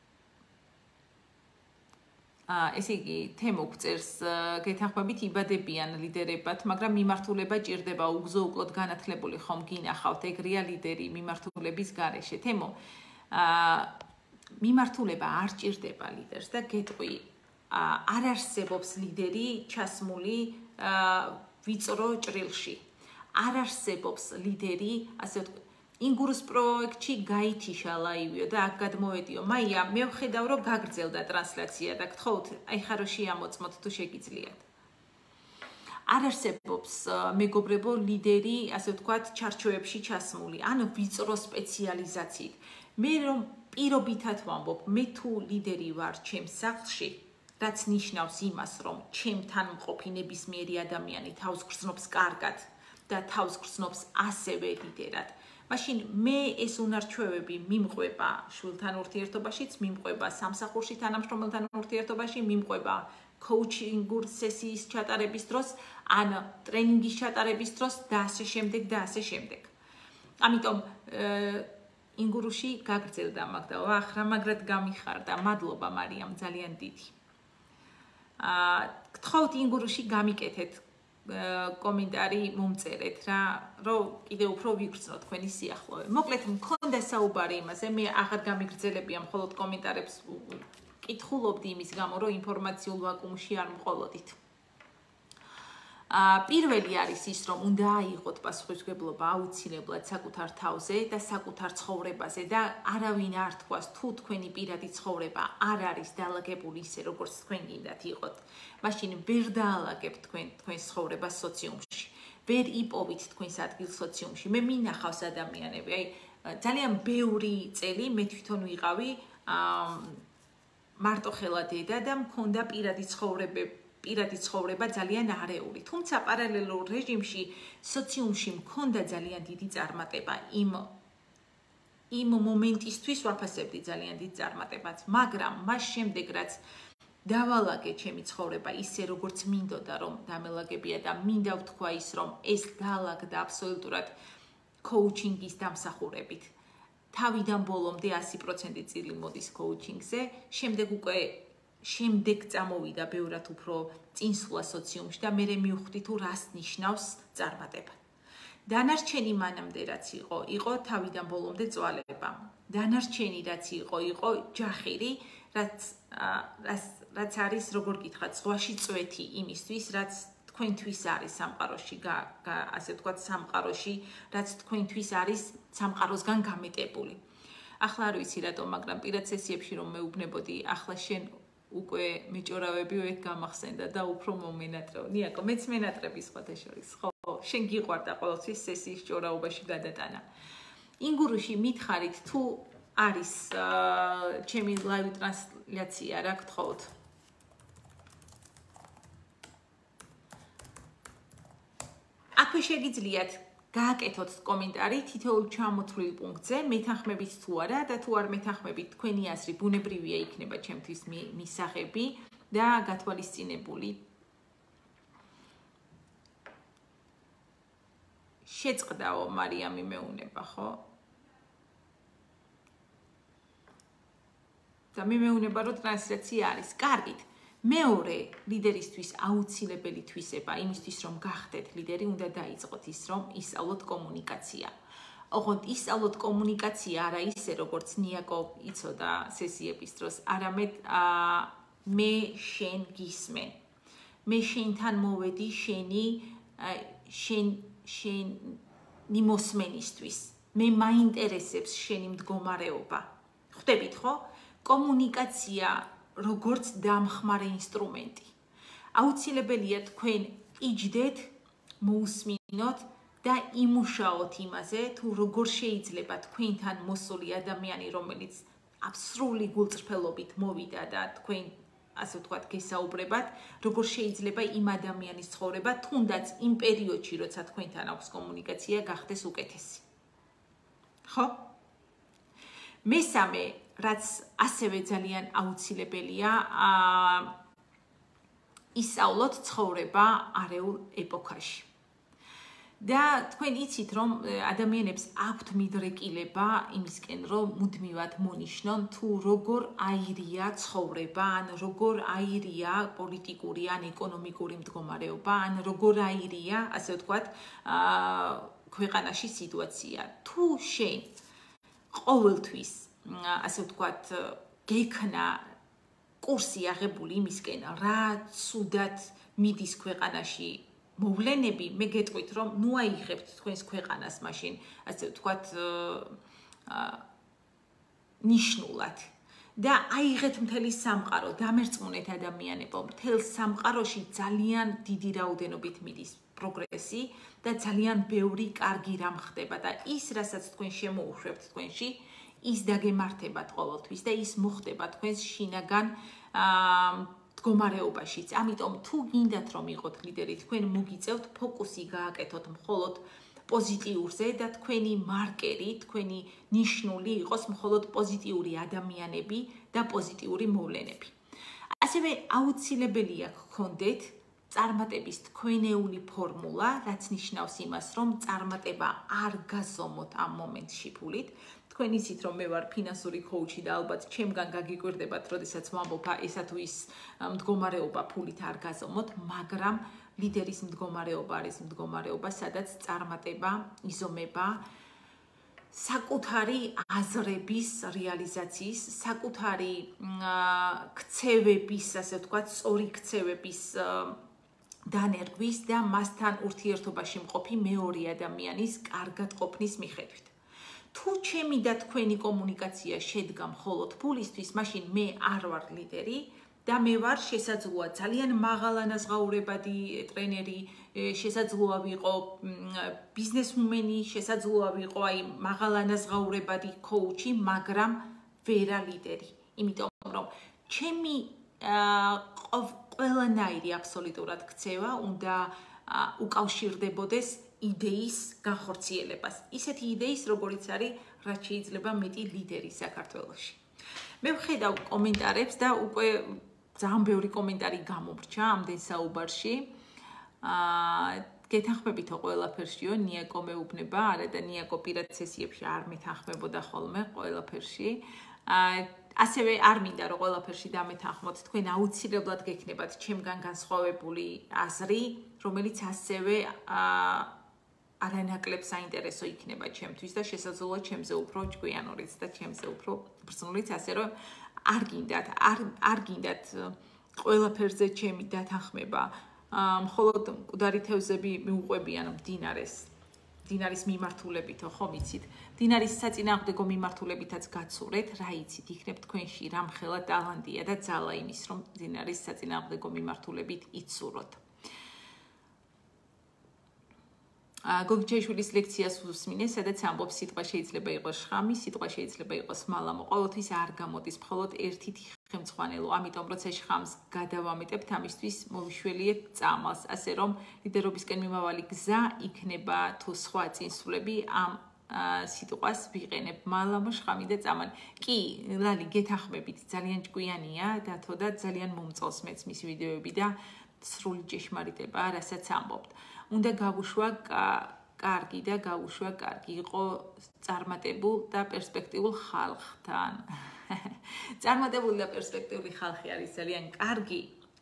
[SPEAKER 1] ესე იგი, თემო გწერს გეთანხმებით იბადებიან ლიდერებად, მაგრამ მიმართულება ჭირდება უგზო უკლოდ განათლებული ხომ გინახავთ, ეგრეა ლიდერი მიმართულების გარეშე. თემო მიმართულება არ ჭირდება ლიდერს და გეტყვი არ არსებობს ლიდერი ჩასმული ვიწრო ჭრილში. არ არსებობს ლიდერი, ასე ვთქვათ, ინგურს პროექტში გაითიშა ლაივიო და აქ გადმოვედიო. მაია, მე ვხედავ, რომ გაგრძელდა ტრანსლაცია და გთხოვთ, აი ხარო შეამოწმოთ თუ შეგიძლიათ. არ არსებობს მეგობრებო ლიდერი, ასე ვთქვათ, ჩარჩოებში ჩასმული, ან ვიწრო სპეციალიზაციით. მე რომ პირობითად ვამბობ, მე თუ ლიდერი ვარ ჩემს სახლში, რაც ნიშნავს იმას, რომ ჩემთან მყოფი ნებისმიერი ადამიანი თავს გრძნობს კარგად და თავს გრძნობს ასევე ლიდერად. მაშინ მე ეს უნარჩვევები მიმყვება შვილთან ურთიერთობაშიც, მიმყვება სამსახურში თანამშრომელთან ურთიერთობაში, მიმყვება coaching-ურ სესიის ჩატარების დროს, ან ტრენინგის ჩატარების დროს და ასე შემდეგ და ასე შემდეგ. ამიტომ ინგურუში გაგრძელდა მაგდა, ახრა მაგრად გამიხარდა. მადლობა მარიამ, ძალიან დიდი. გთხოვთ ინგურუში გამიკეთეთ კომენტარი მომწერეთ რა, რომ კიდევ უფრო ვიგრძნოთ თქვენი სიახლოვე. მოკლედ მქონდა საუბარი იმაზე, მე აღარ გამიგრძელებია მხოლოდ კომენტარებს კითხულობდი იმის გამო, რომ ინფორმაციულ ვაკუუმში არ მყოლოდით. პირველი არის ის, რომ უნდა აიღოთ პასუხისმგებლობა აუცილებლად საკუთარ თავზე და საკუთარ ცხოვრებაზე და არავინ არ თქვას, თუ თქვენი პირადი ცხოვრება არ არის დაალაგებული ისე, როგორც თქვენ გინდათ იყოთ. მაშინ ვერ დაალაგებთ თქვენს ცხოვრებას სოციუმში. ვერ იპოვით თქვენს ადგილს სოციუმში. მე მინახავს ადამიანები, აი ძალიან ბევრი წელი მე თვითონ ვიყავი მარტოხელა დედა და მქონდა პირადი ცხოვრება ძალიან არეული. თუმცა პარალელურ რეჟიმში სოციუმში მქონდა ძალიან დიდი წარმატება. იმ მომენტისთვის ვაფასებდი ძალიან დიდ წარმატებაც, მაგრამ მას შემდეგ რაც დავალაგე ჩემი ცხოვრება ისე როგორც მინდოდა რომ დამელაგებია და მინდა ვთქვა ის რომ ეს დაალაგდა აბსოლუტურად coaching-ის დამსახურებით. თავიდან ბოლომდე 100% წილი მოდის coaching-ზე, შემდეგ წამოვიდა ბევრად უფრო წინსვლა სოციუმში და მე მივხვდი თუ რას ნიშნავს წარმატება. დანარჩენი მანამდე რაც იყო თავიდან ბოლომდე წვალება. დანარჩენი რაც იყო ჯახირი, რაც არის როგორ გითხრათ, ზღვაში წვეთი იმისთვის, რაც თქვენთვის არის სამყაროში, ასე ვთქვათ, სამყაროში, რაც თქვენთვის არის სამყაროსგან გამეტებული. ახლა არ ვიცი რატომ, მაგრამ პირად სესიებში რომ მეუბნებოდი, ახლა შენ უკვე მეჭორავები ეგ გამახსენდა და უფრო მომენატრეო. ნიაკო, მეც მენატრები სხვათა შორის, ხო? შენ გიყვარდა ყოველთვის სესიის ჭორაობაში გადატანა. ინგურუში მითხარით თუ არის ჩემი ლაივ ტრანსლაცია, რა გთხოვთ? აქვე შეგიძლიათ გააკეთოთ კომენტარი თითოეულ ჩამოთვლილ პუნქტზე, მეთანხმებით თუ არა და თუ არ მეთანხმებით, თქვენი აზრი ბუნებრივია იქნება ჩემთვის მისაღები და გათვალისწინებული. შეწყდაო მარიამი მეუნება, ხო? და მე მეუნება რომ ტრანსლაცია არის. კარგით. მეორე ლიდერისთვის აუცილებელი თვისება იმისთვის რომ გახდეთ ლიდერი უნდა დაიწყოთ ის რომ ისწავლოთ კომუნიკაცია. ოღონდ ისწავლოთ კომუნიკაცია არა ისე როგორც ნიაკო იცოდა სესიების დროს, არამედ მე შენ გისმე. მე შენთან მოვედი შენი მოსმენისთვის. მე მაინტერესებს შენი მდგომარეობა. ხვდებით ხო? კომუნიკაცია როგორც დამხმარე ინსტრუმენტი. აუცილებელია თქვენ იჯდეთ, მოусმინოთ და იმუშაოთ იმაზე, თუ როგორ შეიძლება თქვენთან მოსული ადამიანი, რომელიც აბსოლუტური გულწრფელობით მოვიდა და თქვენ ასე ვთქვათ, გესაუბრებათ, როგორ შეიძლება იმ ადამიანის ცხოვრება, თუნდაც იმ პერიოდში, როცა თქვენთან აქვს კომუნიკაცია, გახდეს უკეთესი. ხო? მესამე, რაც ასევე ძალიან აუცილებელია, ისწავლოთ ცხოვრება არეულ ეპოქაში. და თქვენ იცით, რომ ადამიანებს აქვთ მიდრეკილება იმისკენ, რომ მუდმივად მონიშნონ, თუ როგორ აირია ცხოვრება, ან როგორ აირია პოლიტიკური ან ეკონომიკური მდგომარეობა, ან როგორ აირია, ასე ვთქვათ, ქვეყანაში სიტუაცია. თუ შენ ყოველთვის, ასე ვთქვათ, გექნა კურსი აღებული იმისკენ, რა ცუდად მიდის ქვეყანაში მოვლენები, მე გეტყვით, რომ ნუ აიღებთ თქვენს ქვეყანას მაშინ, ასე ვთქვათ, ნიშნულად. და აიღეთ მთელი სამყარო, დამერწმუნეთ ადამიანებო, მთელ სამყაროში ძალიან დიდი რაოდენობით მიდის პროგრესი და ძალიან ბევრი კარგი რამ ხდება და ის, რასაც თქვენ შემოუშვებთ თქვენში, ის დაგემართებათ ყოველთვის და ის მოხდება თქვენს შინაგან მდგომარეობაშიც. ამიტომ თუ გინდათ რომ იყოთ ლიდერი, თქვენ მოგიწევთ ფოკუსი გააკეთოთ მხოლოდ პოზიტიურზე და თქვენი მარკერი, თქვენი ნიშნული იყოს მხოლოდ პოზიტიური ადამიანები და პოზიტიური მოვლენები. ასევე აუცილებელია გქონდეთ წარმატების თქვენეული ფორმულა, რაც ნიშნავს იმას, რომ წარმატება არ გაზომოთ ამ მომენტში ფულით. თქვენ იცით, რომ მე ვარ ფინანსური კოუჩი და ალბათ ჩემგან გაგიკვირდებათ, როდესაც ვამბობ, ესა თუ ის მდგომარეობა ფულით არ გაზომოთ, მაგრამ ლიდერის მდგომარეობა არის მდგომარეობა, სადაც წარმატება იზომება საკუთარი აზრების რეალიზაციის, საკუთარი ქცევების, ასე ვთქვათ, სწორი ქცევების დანერგვის და მასთან ურთიერთობაში მყოფი მეორე ადამიანის კარგად ყოფნის მიხედვით. თუ ჩემი და თქვენი კომუნიკაცია შედგა მხოლოდ ფულისთვის, მაშინ მე არ ვარ ლიდერი და მე ვარ შესაძლოა ძალიან მაღალანაზღაურებადი ტრენერი, შესაძლოა ვიყო ბიზნესვუმენი, შესაძლოა ვიყო აი მაღალანაზღაურებადი კოუჩი, მაგრამ ვერა ლიდერი. იმიტომ რომ ჩემი ყველანაირი აბსოლუტურად ქცევა უნდა უკავშირდებოდეს იდეის განხორციელებას. ისეთი იდეის, როგორიც არის, რაც შეიძლება მეტი ლიდერი საქართველოში. მე ვხედავ კომენტარებს და უკვე ძალიან ბევრი კომენტარი გამომრჩა ამდენ საუბარში. გეთანხმებითო ყველაფერშიო, ნიაკო მეუბნება, არა და ნიაკო პირად სესიებში არ მეთანხმებოდა ხოლმე ყველაფერში. ასევე არ მინდა რომ ყველაფერში დამეთანხმოთ, თქვენ აუცილებლად გექნებათ ჩემგან განსხვავებული აზრი, რომელიც ასევე არანაკლებ საინტერესო იქნება ჩემთვის და შესაძლოა ჩემზე უფრო ჭკვიანურიც და ჩემზე უფრო ბრძნულიც, ასე რომ არ გინდათ ყველაფერზე ჩემი დათანხმება. მხოლოდ მკვდარი თევზები მიუყვებიან მდინარის მიმართულებითო, ხო ვიცით? მდინარის საწინააღმდეგო მიმართულებითაც გაცურეთ, რა იცით, იქნებ თქვენში რამხელა ტალანტია და ძალა იმის, რომ მდინარის საწინააღმდეგო მიმართულებით იცუროთ. გოგიჩაიშვილის ლექციას უსმინე, სადაც ამბობს, სიტყვა შეიძლება იყოს შხამი, სიტყვა შეიძლება იყოს მალამო. ყოველთვის არ გამოდის მხოლოდ ერთი ხელმძღვანელო, ამიტომ როცა შხამს გადავამეტებთ, ამისთვის მოვიშველიეთ წამალს, ასე რომ ლიდერობისკენ მიმავალი გზა იქნება თუ სხვა წინსვლები ამ სიტყვას ვიყენებ, მალამო, შხამი და წამალი. კი, ლალი, გეთანხმებით, ძალიან ჭკვიანია დათო და ძალიან მომწონს მეც მის ვიდეოები და სრული ჭეშმარიტება, რასაც ამბობთ. უნდა გავუშვა კარგი და გავუშვა კარგი, იყო წარმატებულ და პერსპექტიულ ხალხთან. წარმატებული და პერსპექტიული ხალხი არის ძალიან კარგი,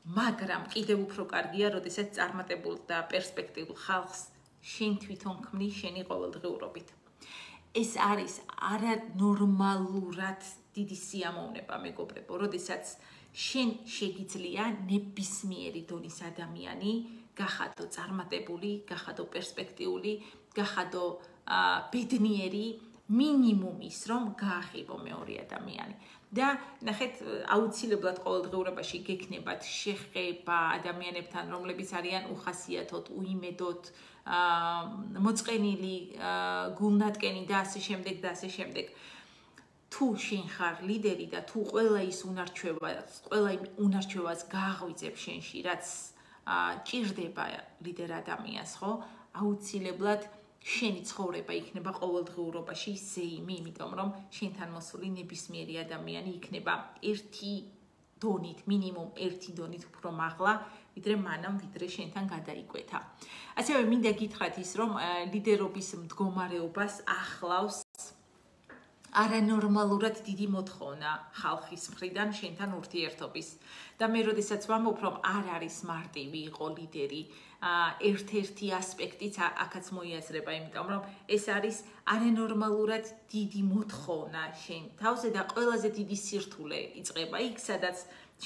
[SPEAKER 1] მაგრამ კიდევ უფრო კარგია, როდესაც წარმატებულ და პერსპექტიულ ხალხს შენ თვითონ ქმნი შენი ყოველდღიურობით. ეს არის არანორმალურად დიდი სიამოვნება, მეგობრებო, როდესაც შენ შეგიძლია ნებისმიერი დონის ადამიანი გახადო წარმატებული, გახადო პერსპექტიული, გახადო ბედნიერი, მინიმუმ ის რომ გაახიბო მეორე ადამიანი. და ნახეთ, აუცილებლად ყოველდღიურობაში გექნებათ შეხება ადამიანებთან, რომლებიც არიან უხასიათოდ, უიმედოდ, მოწყენილი, გულნატკენი და ასე შემდეგ და ასე შემდეგ. თუ შენ ხარ ლიდერი და თუ ყველა იმ უნარჩვევას გააღვიძებ შენში, რაც ჭირდება ლიდერ ადამიანს, ხო? აუცილებლად შენი ცხოვრება იქნება ყოველდღიურობაში ზეიმი, იმიტომ რომ შენთან მოსული ნებისმიერი ადამიანი იქნება ერთი დონით, მინიმუმ ერთი დონით უფრო მაღლა, ვიდრე მანამ, ვიდრე შენთან გადაიკვეთა. ასევე მინდა გითხრათ ის, რომ ლიდერობის მდგომარეობას ახლავს არანორმალურად დიდი მოთხოვნა ხალხის მხრიდან შენთან ურთიერთობის. და მე როდესაც ვამბობ, რომ არ არის მარტივი იყო ლიდერი, ერთ-ერთი ასპექტიც აქაც მოიაზრება, იმიტომ რომ ეს არის არანორმალურად დიდი მოთხოვნა შენ თავზე და ყველაზე დიდი სირთულე იწყება იქ, სადაც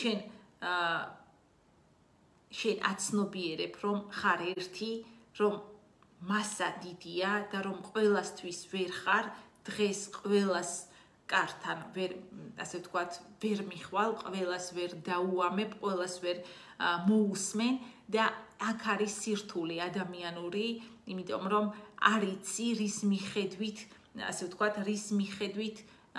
[SPEAKER 1] შენ აცნობიერებ, რომ ხარ ერთი, რომ მასა დიდია და რომ ყველასთვის ვერ ხარ, დღეს ყველას კართან ვერ, ასე ვთქვათ, ვერ მიხვალ, ყველას ვერ დაუამებ, ყველას ვერ მოусმენ და აქ არის სირთულე ადამიანური, იმიტომ რომ არ იცი რის მიხედვით, ასე ვთქვათ, რის მიხედვით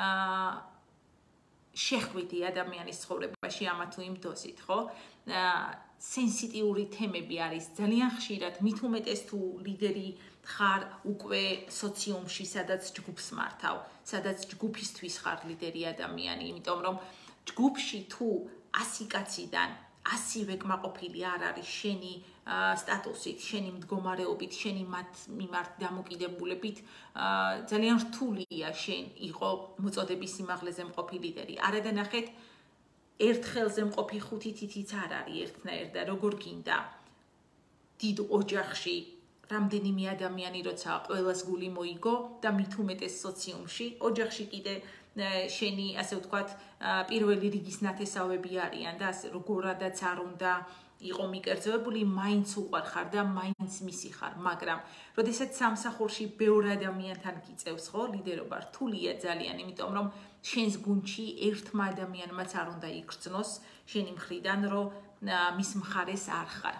[SPEAKER 1] შეხვიდი ადამიანის ცხოვრებაში ამა თუ იმ დოზით, ხო? სენსიტიური თემები არის ძალიან ხშირად, მით უმეტეს თუ ლიდერი ხარ უკვე სოციუმში, სადაც ჯგუფს მართავ, სადაც ჯგუფისთვის ხარ ლიდერი ადამიანი, იმიტომ რომ ჯგუფში თუ 100 კაციდან 100-ვე კმაყოფილი არ არის შენი სტატუსით, შენი მდგომარეობით, შენი მათ მიმართ დამოკიდებულებით, ძალიან რთულია შენ იყო მოწოდების სიმაღლეზე მყოფი ლიდერი. არადა ნახეთ, ერთ ხელზე მყოფი 5 თითიც არ არის ერთნაირ და როგორ გინდა დიდ ოჯახში რამდენიმე ადამიანი როცა ყველას გული მოიგო და მით უმეტეს სოციუმში, ოჯახში კიდე შენი, ასე ვთქვათ, პირველი რიგის ნათესავები არიან და ასე როგორადაც არ უნდა იყო მიკერძოებული, მაინც უყვარ ხარ და მაინც მისი ხარ, მაგრამ როდესაც სამსახურში ბევრ ადამიანთან გიწევს, ხო, ლიდერობა რთულია ძალიან, იმიტომ რომ შენს გუნდში ერთმა ადამიანმაც არ უნდა იგრძნოს შენი მხრიდან, რომ მის მხარეს არ ხარ.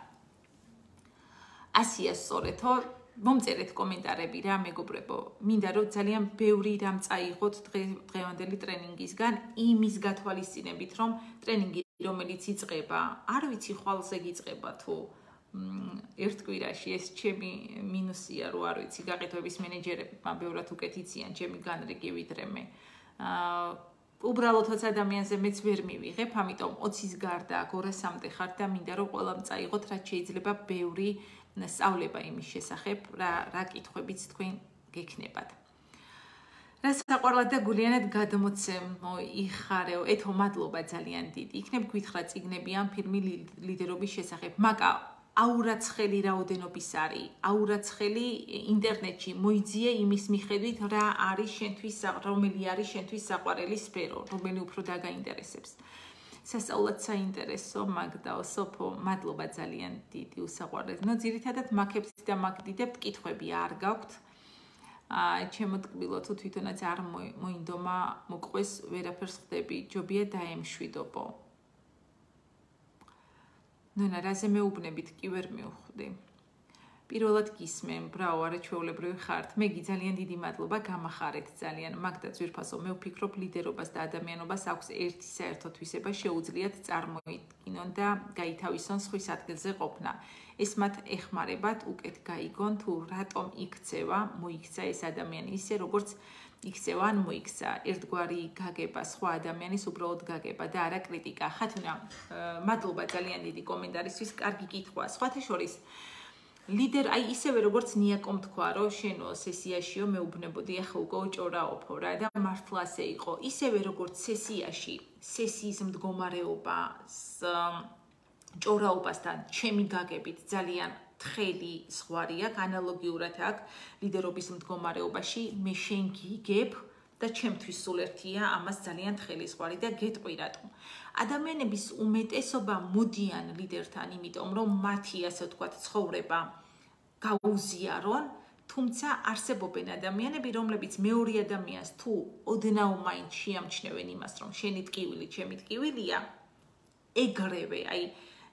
[SPEAKER 1] ასია სწორედო, მომწერეთ კომენტარები რა, მეგობრებო. მინდა რომ ძალიან ბევრი რამ წაიღოთ დღევანდელი ტრენინგისგან, იმის გათვალისწინებით, რომ ტრენინგი რომელიც იწყება, არ ვიცი ხვალზე გიწყება თუ ერთ კვირაში, ეს ჩემი მინუსია, რომ არ ვიცი, გაყიდვების მენეჯერები ბევრად უკეთ იციან ჩემი განრიგი ვიდრე მე. უბრალოდ 20 ადამიანზე მეც ვერ მივიღებ, ამიტომ 20-ის გარდა 200-მდე ხარ და მინდა რომ ყველამ წაიღოთ, რაც შეიძლება ბევრი სწავლება იმის შესახებ, რა კითხვებიც თქვენ გექნებათ. რა საყვარლად და გულიანად გადმოცემოიხარეო, ეთო მადლობა ძალიან დიდი. იქნებ გვითხრა წიგნები ან ფილმი ლიდერობის შესახებ, მაკა აურაცხელი რაოდენობის არის, აურაცხელი ინტერნეტში მოიძიე იმის მიხედვით, რა არის შენთვის, რომელი არის შენთვის საყვარელი სფერო, რომელი უფრო დაგაინტერესებს. სასწაულად საინტერესო მაგდაო, სოფო, მადლობა ძალიან დიდი უსაყვარლად. ნუ ძირითადად მაქებს და მაგდიდებთ, კითხვები არ გაქვთ. ჩემო ტკბილო თუ თვითონაც არ მოინდომა მოყვეს, ვერაფერს ხდები, ჯობია დაემშვიდობო. ნუნა, რაზე მეუბნებით, კი ვერ მივხვდი. პირველად გისმენ, ბრავო, არაჩვეულებრივი ხართ. მეგი ძალიან დიდი მადლობა, გამახარეთ ძალიან. მაგდა ძვირფასო, მე ვფიქრობ, ლიდერობას და ადამიანობას აქვს ერთი საერთო თვისება, შეუძლიათ წარმოიდგინონ და გაითავისონ სხვის ადგილზე ყოფნა. ეს მათ ეხმარებათ, უკეთ გაიგონ, თუ რატომ იქცევა, მოიქცა ეს ადამიანი ისე, როგორც იქცევა ან მოიქცა. ერთგვარი გაგება, სხვა ადამიანის უბრალოდ გაგება და არა კრიტიკა. ხათუნა, მადლობა ძალიან დიდი კომენტარისთვის, კარგი კითხვა. სხვათა შორის ლიდერ, აი ისევე როგორც ნიაკომ თქვა, რომ შენო სესიაშიო მეუბნებოდი, ახლა უკვე უჭორაობო რა და მართლა ასე იყო. ისევე როგორც სესიაში, სესიის მდგომარეობას ჭორაობასთან ჩემი გაგებით ძალიან თხელი ზღვარი აქვს ანალოგიურად აქ ლიდერობის მდგომარეობაში მე შენ გიგებ და ჩემთვის სულ ერთია ამას ძალიან თხელი ზღვარი და გეტყვი რატომ ადამიანების უმეტესობა მოდიან ლიდერთან იმიტომ რომ მათი ასე ვთქვათ ცხოვრება გაუზიარონ თუმცა არსებობენ ადამიანები რომლებიც მეორე ადამიანს თუ ოდნავ მაინც შეამჩნევენ იმას რომ შენი ტკივილი ჩემი ტკივილია ეგრევე აი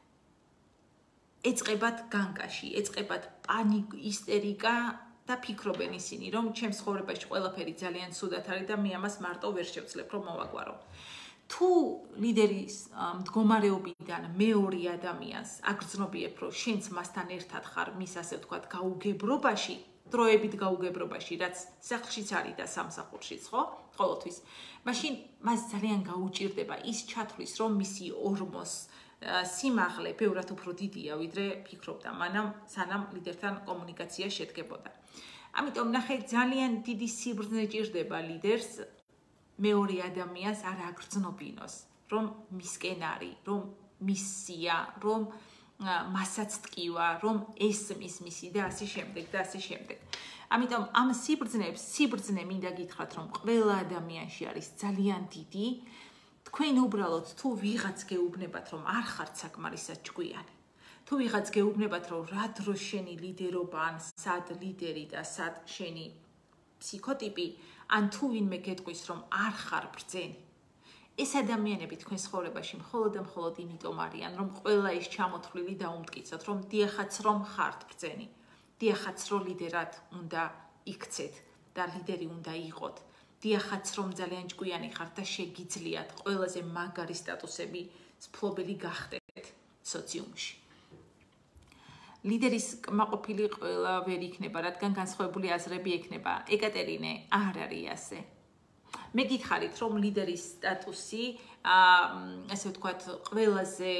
[SPEAKER 1] ეწყებათ განგაში, ეწყებათ პანიკა, ისტერიკა და ფიქრობენ ისინი, რომ ჩემს ცხოვრებაში ყველაფერი ძალიან ცუდად არის და მე ამას მარტო ვერ შევძლებ, რომ მოვაგვარო. თუ ლიდერის მდგომარეობიდან მეორე ადამიანს აგრძნობიებ, რომ შენც მასთან ერთად ხარ, მის ასე ვთქვათ, გაუგებრობაში, დროებით გაუგებრობაში, რაც სახლშიც არის და სამსახურშიც, ხო? ყოველთვის. მაშინ მას ძალიან გაუჭირდება ის ჩათვლის, რომ მისი ორმოს სიმაღლე ბევრად უფრო დიდია, ვიდრე ფიქრობდა, სანამ ლიდერთან კომუნიკაცია შედგებოდა. ამიტომ ნახე ძალიან დიდი სიბრძნე ჭირდება ლიდერს მეორე ადამიანს არ აგრძნობინოს, რომ მისკენ არის, რომ მისია, რომ მასაც ტკივა, რომ ესმის მისი და ასე შემდეგ და ასე შემდეგ. ამიტომ ამ სიბრძნე მინდა გითხრათ, რომ ყველა ადამიანში არის ძალიან დიდი თქვენ უბრალოდ თუ ვიღაც გეუბნებათ რომ არ ხართ საკმარისად ჭკვიანი თუ ვიღაც გეუბნებათ რომ რა დროს შენი ლიდერობა ან სად ლიდერი და სად შენი ფსიქოტიპი ან თუ ვინმე გეტყვის რომ არ ხარ ბრძენი ეს ადამიანები თქვენ ცხოვრებაში მხოლოდ და მხოლოდ იმიტომ არიან რომ ყველა ის ჩამოთვლილი დაუმტკიცოთ რომ დიახაც რომ ხართ ბრძენი დიახაც რომ ლიდერად უნდა იქცეთ და ლიდერი უნდა იყოთ დიახაც რომ ძალიან ჭკვიანი ხართ და შეგიძლიათ ყველაზე მაგარი სტატუსები სფლობელი გახდეთ სოციუმში. ლიდერის კმაყოფილი ყველა ვერ იქნება, რადგან განსხვავებული აზრები ექნება. ეკატერინე, არ არის ასე. მე გითხარით, რომ ლიდერის სტატუსი, ასე ვთქვათ, ყველაზე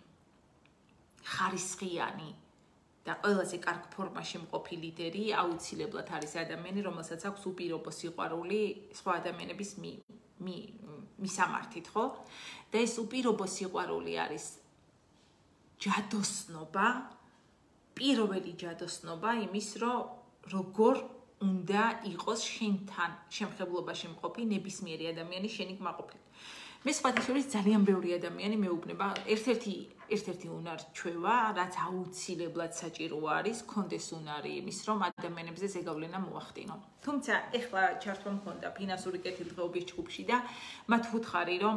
[SPEAKER 1] ხარისხიანი და ყველაზე კარგ ფორმაში მყოფი ლიდერი აუცილებლად არის ადამიანი, რომელსაც აქვს უპირობო სიყვარული სხვა ადამიანების მისამართით, ხო? და ეს უპირობო სიყვარული არის ჯადოსნობა, პირველი ჯადოსნობა იმის, რომ როგორ უნდა იყოს შენთან შემხებლობაში მყოფი ნებისმიერი ადამიანი შენი კმაყოფილი. მე სხვათა შორის ძალიან ბევრი ადამიანი მეუბნება, ერთ-ერთი უნარჩვევა, რაც აუცილებლად საჭირო არის, კონდეს უნარი იმის, რომ ადამიანებზე ზეგავლენა მოახდინო. თუმცა ეხლა ჩართვა მქონდა ფინანსური კეთილდღეობის ჯგუფში და მათ ვუთხარი, რომ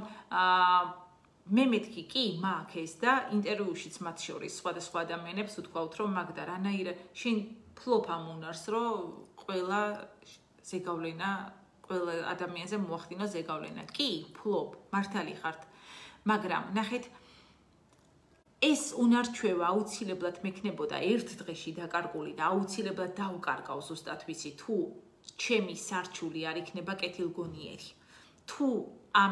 [SPEAKER 1] მე მეთქი კი მაქვს ეს და ინტერვიუშიც მათ შორის სხვადასხვა ადამიანებს ვთქვათ, რომ მაგდა რანაირად შენ ფლობ ამ უნარს, რომ ყველა ზეგავლენა ყველა ადამიანზე მოახდინო ზეგავლენა. კი, ფლობ, მართალი ხართ. მაგრამ ნახეთ, ეს უნარჩვევა აუცილებლად მექნებოდა ერთ დღეში დაკარგული და აუცილებლად დაუკარგავ ზუსტად ვიცი, თუ ჩემი სარჩული არ იქნება კეთილგონიერი. თუ ამ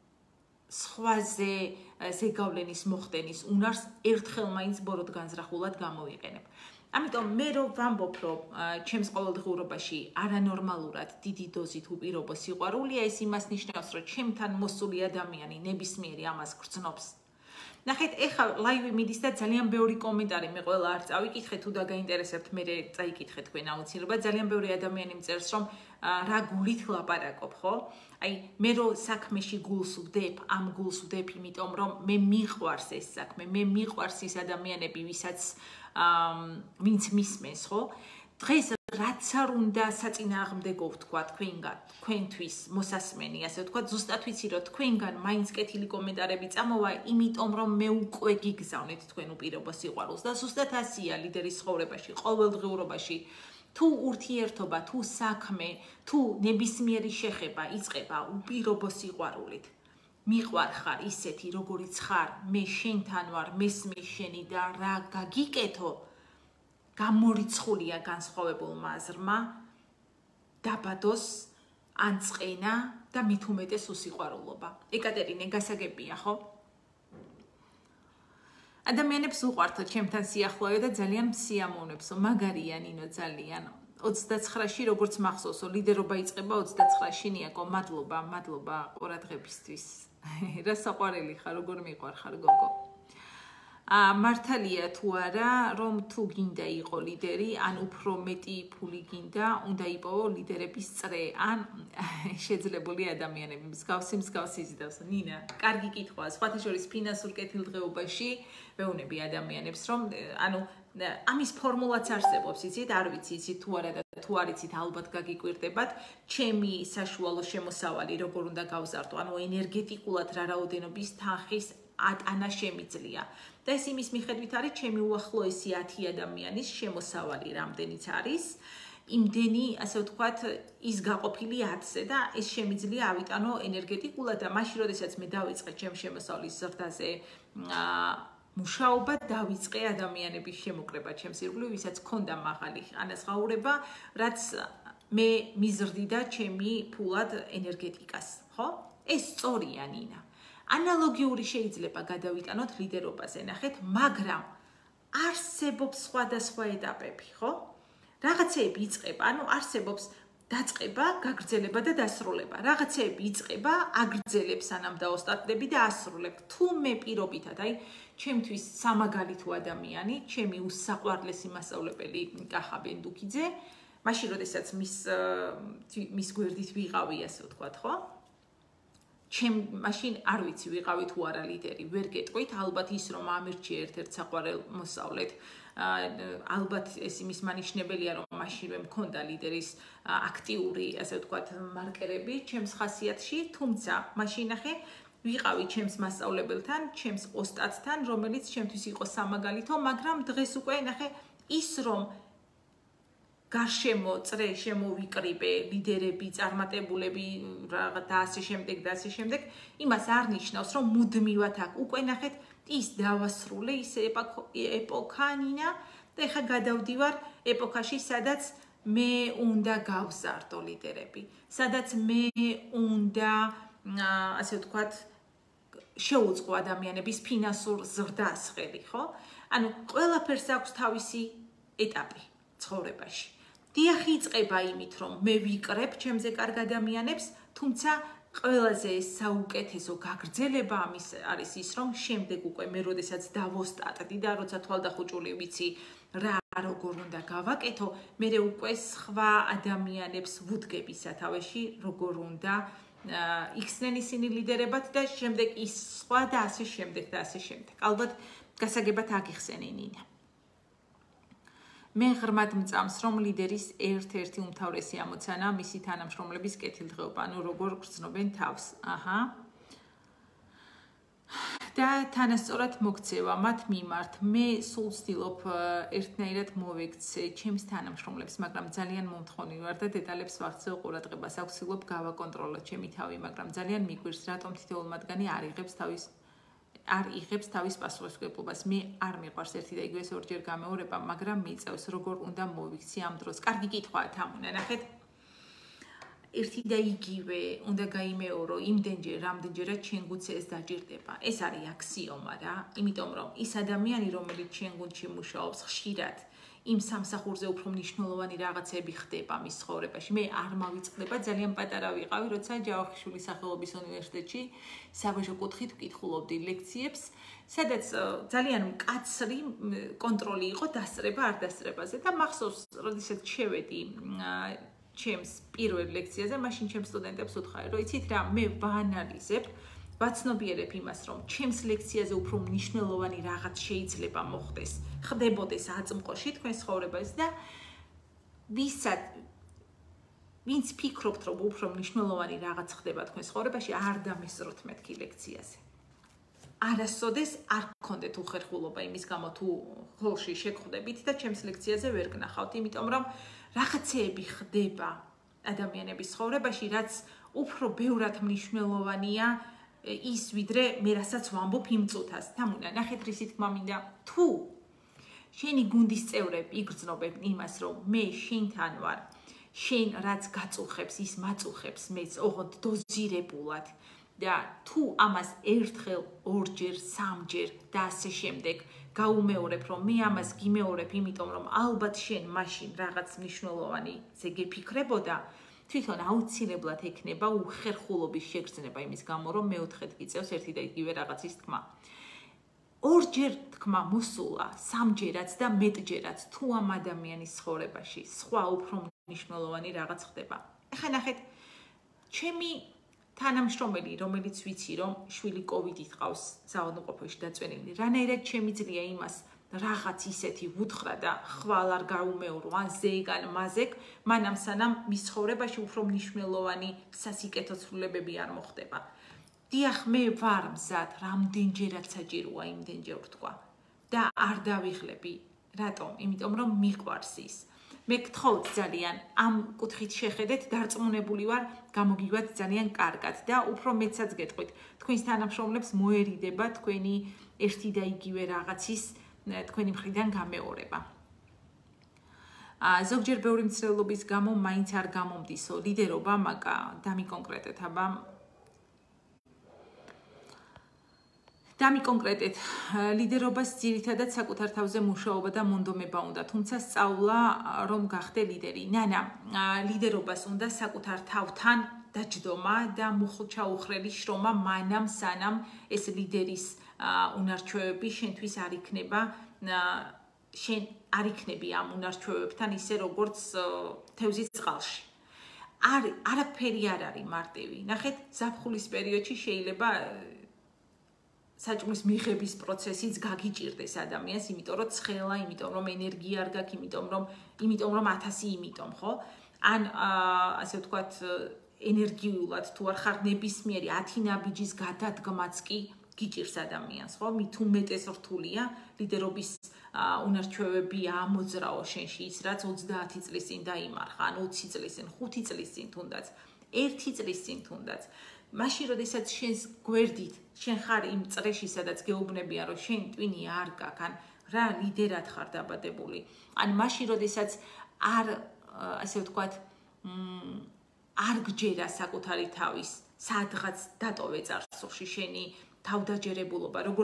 [SPEAKER 1] სხვაზე ზეგავლენის მოხდენის უნარს ერთხელ მაინც ბოროტ განზრახულად გამოვიყენებ. ამიტომ მე რო ვამბობ, რომ ჩემს ყოველდღიურობაში არანორმალურად დიდი დოზით უპირობო სიყვარულია, ეს იმას ნიშნავს, რომ ჩემთან მოსული ადამიანი ნებისმიერი ამას გრძნობს. ნახეთ, ეხლა ლაივი მიდის და ძალიან ბევრი კომენტარი მე ყველა არ წავიკითხე, თუ დაგაინტერესებთ, მე წაიკითხე თქვენ აუცილებლად. ძალიან ბევრი ადამიანი მწერს, რომ რა გულით ლაპარაკობ, ხო? აი, მე რო საქმეში გულს ვდებ, ამ გულს ვდებ, იმიტომ რომ მე მიყვარს ეს საქმე, მე მიყვარს ის ადამიანები, ვინც მისმენს, ხო? დღეს რაც არ უნდა საწინააღმდეგო ვთქვა თქვენთვის მოსასმენი, ასე ვთქვა, ზუსტად ვიცი, რომ თქვენგან მაინც კეთილი კომენტარები წამოვა, იმიტომ რომ მე უკვე გიგზავნით თქვენ უპირობო სიყვარულს და ზუსტად ასეა ლიდერის ცხოვრებაში, ყოველდღიურობაში. თუ ურთიერთობა, თუ საქმე, თუ ნებისმიერი შეხება იწყება უპირობო სიყვარულით. მიყვარ ხარ ისეთი, როგორიც ხარ, მე შენთან ვარ, მესმის შენი და რა გაგიკეთო, გამორიცხულია განსხვავებულმა აზრმა, დაბადოს, ანწყენა და მით უმეტეს უსიყვარულობა. ეკატერინე, გასაგებია, ხო? ადამიანებს უყვართო ჩემთან სიახლოვე და ძალიან მსიამოვნებსო, მაგარია ნინო ძალიან. 29-ში როგორც მახსოვსო, ლიდერობა იწყება 29-ში ნიაკო, მადლობა ყურადღებისთვის. რა საყვარელი ხარ, როგორ მიყვარ ხარ გოგო. მართალია თუ არა, რომ თუ გინდა იყო ლიდერი, ან უფრო მეტი ფული გინდა, უნდა იპოვო ლიდერების წრე, ან შეძლებული ადამიანები, მსგავსი იზიდავს. ნინა, კარგი კითხვაა. სხვათა შორის ფინანსურ კეთილდღეობაში ვეუბნები ადამიანებს, რომ ანუ ამის ფორმულაც არსებობს, იცით, არ ვიცი, იცით თუ არა და თუ არ იცით, ალბათ გაგიკვირდებათ, ჩემი საშუალო შემოსავალი როგორ უნდა გავზარდო, ანუ ენერგეტიკულად რა რაოდენობის თანხის ატანა შემიძლია. და ეს იმის მიხედვით არის, ჩემი უახლოესი 10 ადამიანის შემოსავალი რამდენიც არის, იმდენი, ასე ვთქვათ, ის გაყოფილი 10-ზე და ეს შემიძლია ავიტანო ენერგეტიკულად და მაშინ, როდესაც მე დავიწყე ჩემ შემოსავლის ზრდაზე მუშაობა, დავიწყე ადამიანების შემოკრება ჩემს ირგვლივ, ვისაც ჰქონდა მაღალი ანაზღაურება, რაც მე მიზრდიდა ჩემი ფულად ენერგეტიკას, ხო? ეს სწორია, ნინა. ანალოგიური შეიძლება გადავიტანოთ ლიდერობაზე, ნახეთ, მაგრამ არსებობს სხვადასხვა ეტაპები, ხო? რაღაცეები იწყება, ანუ არსებობს დაწყება, გაგრძელება და დასრულება. რაღაცეები იწყება, აგრძელებს სანამ დაოსტატდები და ასრულებ. თუ მე პირობითად, აი, ჩემთვის სამაგალითო ადამიანი, ჩემი უსაყვარლესი მასწავლებელი კახა ბენდუკიძე, მაშინ როდესაც მის გვერდით ვიყავი, ასე ვთქვათ, ხო? მაშინ არ ვიცი ვიყავი თუ არა ლიდერი, ვერ გეტყვით, ალბათ ის რომ ამირჩიე ერთ-ერთ საყვარელ მოსწავლედ, ალბათ ეს იმის მანიშნებელია, რომ მაშინვე მქონდა ლიდერის აქტიური, ასე ვთქვათ, მარკერები ჩემს ხასიათში, თუმცა მაშინ ნახე ვიყავი ჩემს მასწავლებელთან, ჩემს ოსტატთან, რომელიც ჩემთვის იყო სამაგალითო, მაგრამ დღეს უკვე ნახე ის რომ გარშემო წრე შემოვიკრიბე ლიდერები, წარმატებულები და ასე შემდეგ და ასე შემდეგ, იმას არ ნიშნავს, რომ მუდმივად აქ უკვე ნახეთ ის დავასრულე ის ეპოქა ნინა და ეხლა გადავდივარ ეპოქაში, სადაც მე უნდა გავზარდო ლიდერები, სადაც მე უნდა ასე ვთქვათ შეუწყო ადამიანების ფინანსურ ზრდას ხელი, ხო? ანუ ყველაფერს აქვს თავისი ეტაპი ცხოვრებაში. დიახ, იწყება იმით, რომ მე ვიკრებ ჩემზე კარგ ადამიანებს, თუმცა ყველაზე საუკეთესო გაგრძელება ამის არის ის, რომ შემდეგ უკვე მე როდესაც დავოსტატდი და როცა თვალდახუჭული ვიცი რა როგორ უნდა გავაკეთო, მე უკვე სხვა ადამიანებს ვუდგები სათავეში, როგორ უნდა იქცნენ ისინი ლიდერებად და შემდეგ ის სხვა და ასე შემდეგ და ასე შემდეგ. ალბათ გასაგებად აგიხსენე ნინა. მე ღრმად მწამს, რომ ლიდერის ერთ-ერთი უმთავრესი ამოცანა მისი თანამშრომლების კეთილდღეობა, ანუ როგორ გრძნობენ თავს. აჰა. და თანასწორად მოქცევა მათ მიმართ. მე სულ ვცდილობ ერთნაირად მოვექცე ჩემს თანამშრომლებს, მაგრამ ძალიან მომთხოვნი ვარ და დეტალებს ვახცევ ყურადღებას. აქ ვცდილობ გავაკონტროლო ჩემი თავი, მაგრამ ძალიან მიგვირს, რატომ თითოეულ მათგანი არ იღებს თავის პასუხისმგებლობას. მე არ მიყვარს ერთი და იგივე ორჯერ გამეორება, მაგრამ მიწევს, როგორ უნდა მოვიქცე ამ დროს. კარგი კითხვაა თამუნა, ნახეთ. ერთი და იგივე უნდა გაიმეორო იმდენჯერ, რამდენჯერაც შენ გუცე ეს დაჭირდება. ეს არის აქსიომა რა, იმიტომ რომ ის ადამიანი, რომელიც შენ გუნდში მუშაობს, ხშირად იმ სამსახურზე უფრო მნიშვნელოვანი რაღაცები ხდება მის ცხოვრებაში. მე არ მავიწყდება, ძალიან პატარა ვიყავი, როცა ჯავახიშვილის სახელობის უნივერსიტეტში საბაჟო კუთხით ვკითხულობდი ლექციებს, სადაც ძალიან მკაცრი კონტროლი იყო დასწრება არ დასწრებაზე და მახსოვს, როდესაც შევედი ჩემს პირველ ლექციაზე, მაშინ ჩემს სტუდენტებს ვუთხარი, რომ იცით რა, მე ვაანალიზებ, ვაცნობიერებ იმას, რომ ჩემს ლექციაზე უფრო მნიშვნელოვანი რაღაც შეიძლება მოხდეს, ხდებოდეს აწმყოში თქვენ ცხოვრებაში და ვინც ფიქრობთ, რომ უფრო მნიშვნელოვანი რაღაც ხდება თქვენ ცხოვრებაში, არ დამესწროთ მეთქი ლექციაზე. არასოდეს არ გქონდეთ უხერხულობა იმის გამო თუ ხოლში შეგხვდებით და ჩემს ლექციაზე ვერ გნახავთ, იმიტომ რომ რაღაცეები ხდება ადამიანების ცხოვრებაში, რაც უფრო ბევრად მნიშვნელოვანია ის ვიდრე მე რასაც ვამბობ იმ წუთას. თამუნა, ნახეთ რისი თქმა მინდა, თუ შენი გუნდის წევრები იგრძნობენ იმას, რომ მე შენთან ვარ, შენ რაც გაწუხებს, ის მაწუხებს მეც, ოღონდ დოზირებულად და თუ ამას ერთხელ, ორჯერ, სამჯერ და ასე შემდეგ გაუმეორებ, რომ მე ამას გიმეორებ, იმიტომ რომ ალბათ შენ მაშინ რაღაც მნიშვნელოვანიზე გეფიქრებოდა, თვითონ აუცილებლად ექნება უხერხულობის შეგრძნება იმის გამო, რომ მეოთხედ გიწევს ერთი და იგივე რაღაცის თქმა. ორჯერ თქმა მოსულა, სამჯერაც და მეტჯერაც თუ ამ ადამიანის ცხოვრებაში სხვა უფრო მნიშვნელოვანი რაღაც ხდება. ეხლა ნახეთ, ჩემი თანამშრომელი, რომელიც ვიცი, რომ შვილი კოვიდით ყავს საავადმყოფოში დაწვენილი, რანაირად შემიძლია იმას რაღაც ისეთი ვუთხრა და ხვალ არ გაუმეორო, ან ზეგ ან მაზეგ, მანამ სანამ მის ცხოვრებაში უფრო მნიშვნელოვანი სასიკეთო ცვლილებები არ მოხდება. დიახ, მე ვარ მზად, რამდენჯერაც საჭიროა იმდენჯერ ვთქვა და არ დავიღლები. რატომ? იმიტომ რომ მიყვარს ის. მე გთხოვთ ძალიან, ამ კუთხით შეხედეთ, დარწმუნებული ვარ, გამოგივათ ძალიან კარგად და უფრო მეცაც გეტყვით, თქვენს თანამშრომლებს მოერიდება თქვენი ერთი და იგივე რაღაცის თქვენი მხრიდან გამეორება. ზოგჯერ ბევრი მცდელობის გამო მაინც არ გამომდისო ლიდერობა, მაგა დამიკონკრეტეთ, აბა დამიკონკრეტეთ, ლიდერობას ძირითადად საკუთარ თავზე მუშაობა და მონდომება უნდა, თუმცა სწავლა რომ გახდე ლიდერი. ნანა, ლიდერობას უნდა საკუთარ თავთან დაჯდომა და მუხლჩაუხრელი შრომა მანამ სანამ ეს ლიდერის უნარჩვევები შენთვის არ იქნება, შენ არ იქნები ამ უნარჩვევებთან ისე როგორც თევზის წყალში. არაფერი არ არის მარტივი. ნახეთ, ზაფხულის პერიოდში შეიძლება საჭმლის მიღების პროცესიც გაგიჭირდეს ადამიანს, იმიტომ რომ ცხელა, იმიტომ რომ ენერგია არ გაქვს, იმიტომ რომ 1000 იმიტომ, ხო? ან ასე ვთქვათ, ენერგიულად თუ არ ხარ ნებისმიერი 10 ნაბიჯის გადადგმაც კი გიჭირს ადამიანს, ხო? მით უმეტეს რთულია ლიდერობის უნარჩვევები ამოძრაო შენში ის, რაც 30 წლის წინ დაიმარხა, ან 20 წლის წინ, 5 წლის წინ თუნდაც, 1 წლის წინ თუნდაც. მაშინ, როდესაც შენს გვერდით, შენ ხარ იმ წრეში, სადაც გეუბნებიან, რომ შენ ტვინი არ გაქვს, ან რა ლიდერად ხარ დაბადებული. ან მაშინ, როდესაც არ, ასე ვთქვათ, არ გჯერა საკუთარი თავის, სადღაც დატოვე წარსულში შენი თავდაჯერებულობა, როგორ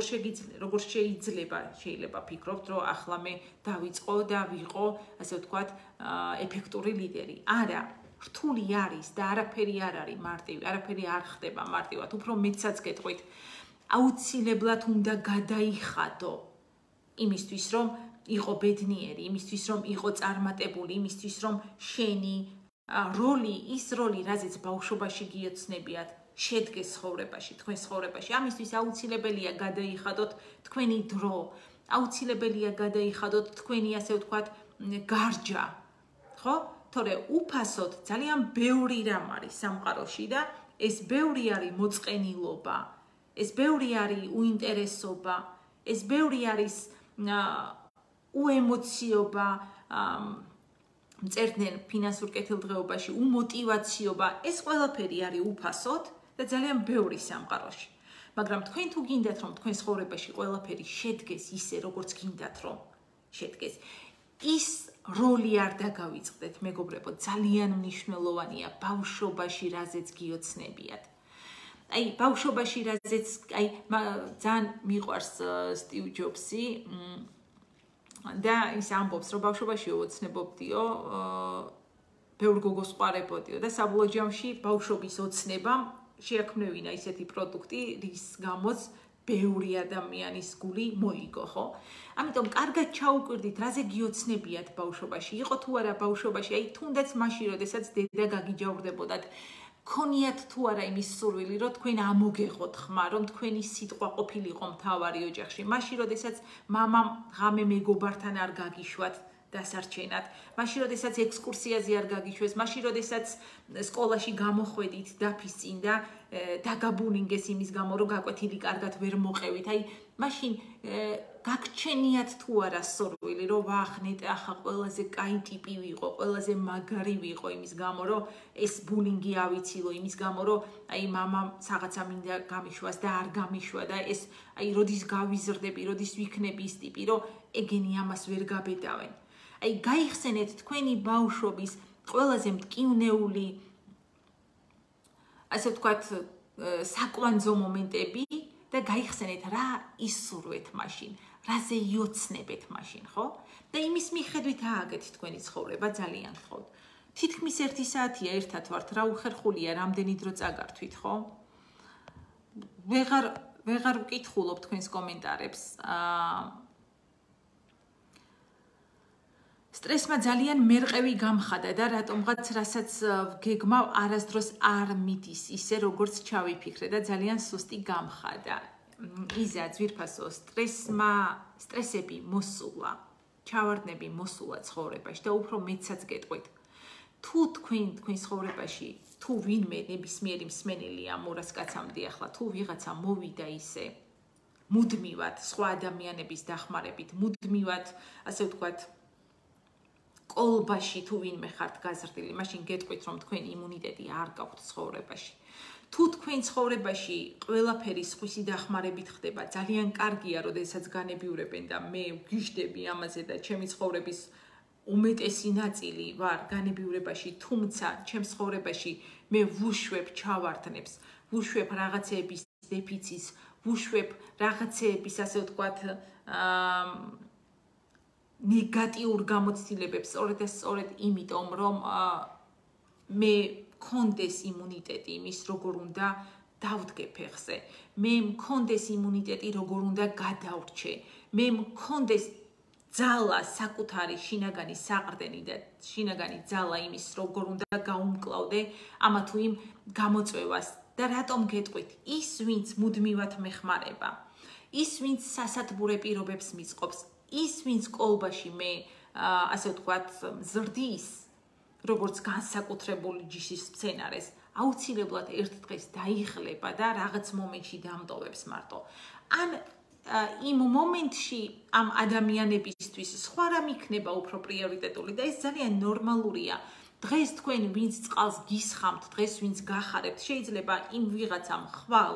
[SPEAKER 1] შეიძლება ფიქრობთ, რომ ახლა მე დავიწყო და ვიყო, ასე ვთქვათ, ეფექტური ლიდერი. არა, რთული არის და არაფერი არ არის მარტივი, არაფერი არ ხდება მარტივად. უფრო მეცაც გეტყვით, აუცილებლად უნდა გადაიხადო იმისთვის, რომ იყო ბედნიერი, იმისთვის, რომ იყო წარმატებული, იმისთვის, რომ შენი როლი, ის როლი, რაზეც ბავშვობაში გიოცნებიათ, შედგეს ცხოვრებაში, თქვენ ცხოვრებაში. ამისთვის აუცილებელია გადაიხადოთ თქვენი დრო, აუცილებელია გადაიხადოთ თქვენი, ასე ვთქვათ, გარჯა, ხო? თორე უფასოდ ძალიან ბევრი რამ არის სამყაროში და ეს ბევრი არის მოწყენილობა, ეს ბევრი არის უინტერესობა, ეს ბევრი არის უემოციობა, მწერდნენ ფინანსურ კეთილდღეობაში, უმოტივაციობა, ეს ყველაფერი არის უფასოდ და ძალიან ბევრი სამყაროში. მაგრამ თქვენ თუ გინდათ, რომ თქვენ ცხოვრებაში ყველაფერი შედგეს ისე, როგორც გინდათ, რომ შედგეს, ის როლი არ დაგავიწყდეთ, მეგობრებო, ძალიან მნიშვნელოვანია ბავშვობაში რაზეც გიოცნებიათ. აი, ბავშვობაში რაზეც, აი, ძალიან მიყვარს სტივ ჯობსი და ის ამბობს, რომ ბავშვობაში ოცნებობდიო, ბევრ გოგოს ყვარებოდიო და საბოლოო ჯამში ბავშვობის ოცნებამ შეაქმნევინა ისეთი პროდუქტი, რის გამოც ბევრი ადამიანის გული მოიგო, ხო? ამიტომ კარგად ჩაუკვირდით, რაზე გიოცნებიათ ბავშვობაში. იყო თუ არა ბავშვობაში, აი თუნდაც მაშინ, როდესაც დედა გაგიჯავრდებოდათ, ქონიათ თუ არა იმის სურვილი, რომ თქვენ ამოგეღოთ ხმა, რომ თქვენი სიტყვა ყოფილიყო მთავარი ოჯახში. მაშინ, როდესაც მამამ ღამე მეგობართან არ გაგიშვათ დასარჩენად, მაშინ, როდესაც ექსკურსიაზე არ გაგიშვეს, მაშინ, როდესაც სკოლაში გამოხვედით დაფის წინ და დაგაბულინგეს იმის გამო, რომ გაკვეთილი კარგად ვერ მოყევით. აი, მაშინ გაგჩენიათ თუ არა სურვილი, რომ ვახნეთ, ახლა ყველაზე კაი ტიპი ვიყო, ყველაზე მაგარი ვიყო იმის გამო, რომ ეს ბულინგი ავიცილო, იმის გამო, რომ აი მამამ რაღაცა მინდა გამიშვას და არ გამიშვა და ეს აი როდის გავიზრდები, როდის ვიქნები ის ტიპი, რომ ეგენი ამას ვერ გაბედავენ. აი გაიხსენეთ თქვენი ბავშვობის ყველაზე მტკივნეული, ასე ვთქვათ, საკვანძო მომენტები და გაიხსენეთ რა ისურვეთ მაშინ, რაზე იოცნებეთ მაშინ, ხო? და იმის მიხედვით ააგეთ თქვენი ცხოვრება, ძალიან გთხოვთ. თითქმის 1 საათია ერთად ვართ, რა უხერხულია, რამდენი დრო წაგართვით, ხო? ვეღარ ვეღარ ვკითხულობ თქვენს კომენტარებს. სტრესმა ძალიან მერყევი გამხადა და რატომღაც რასაც გეგმავ არასდროს არ მიდის ისე როგორც ჩავიფიქრე და ძალიან სუსტი გამხადა. იზა ძვირფასო სტრესები მოსულა, ჩავარდნები მოსულა ცხოვრებაში და უფრო მეცაც გეტყვით. თუ თქვენ ცხოვრებაში თუ ვინმე ნებისმიერი მსმენელი ამ 200 კაცამდე ახლა თუ ვიღაცა მოვიდა ისე მუდმივად სხვა ადამიანების დახმარებით, მუდმივად ასე ვთქვათ კოლბაში თუ ვინმე ხართ გაზრდილი, მაშინ გეტყვით რომ თქვენ იმუნიტეტი არ გაქვთ ცხოვრებაში. თუ თქვენ ცხოვრებაში ყველაფერი სხვისი დახმარებით ხდება, ძალიან კარგია, როდესაც განებიურებენ და მე ვგიჟდები ამაზე და ჩემი ცხოვრების უმეტესი ნაწილი ვარ განებიურებაში, თუმცა ჩემს ცხოვრებაში მე ვუშვებ ჩავარდნებს, ვუშვებ რაღაცეების დეფიციტს, ვუშვებ რაღაცეების, ასე ვთქვათ, ნეგატიურ გამოცდილებებს, სწორედ იმიტომ, რომ მე მქონდეს იმუნიტეტი იმის, როგორ უნდა დავდგე ფეხზე, მე მქონდეს იმუნიტეტი, როგორ უნდა გადავრჩე, მე მქონდეს ძალა საკუთარი შინაგანი საყრდენი და შინაგანი ძალა იმის, როგორ უნდა გაუმკლავდე ამა თუ იმ გამოწვევას და რატომ გეტყვით, ის ვინც მუდმივად მეხმარება, ის ვინც სასათბურე პირობებს მიწყობს, ის ვინც კოლბაში მე ასე ვთქვათ ზრდის, როგორც განსაკუთრებული ჯიშის სცენარეს, აუცილებლად ერთ დღეს დაიღლება და რაღაც მომენტში დამტოვებს მარტო. ან იმ მომენტში ამ ადამიანებისთვის სხვა რამ იქნება უფრო პრიორიტეტული და ეს ძალიან ნორმალურია. დღეს თქვენ ვინც წყალს გისხამთ, დღეს ვინც გახარებთ, შეიძლება იმ ვიღაცამ ხვალ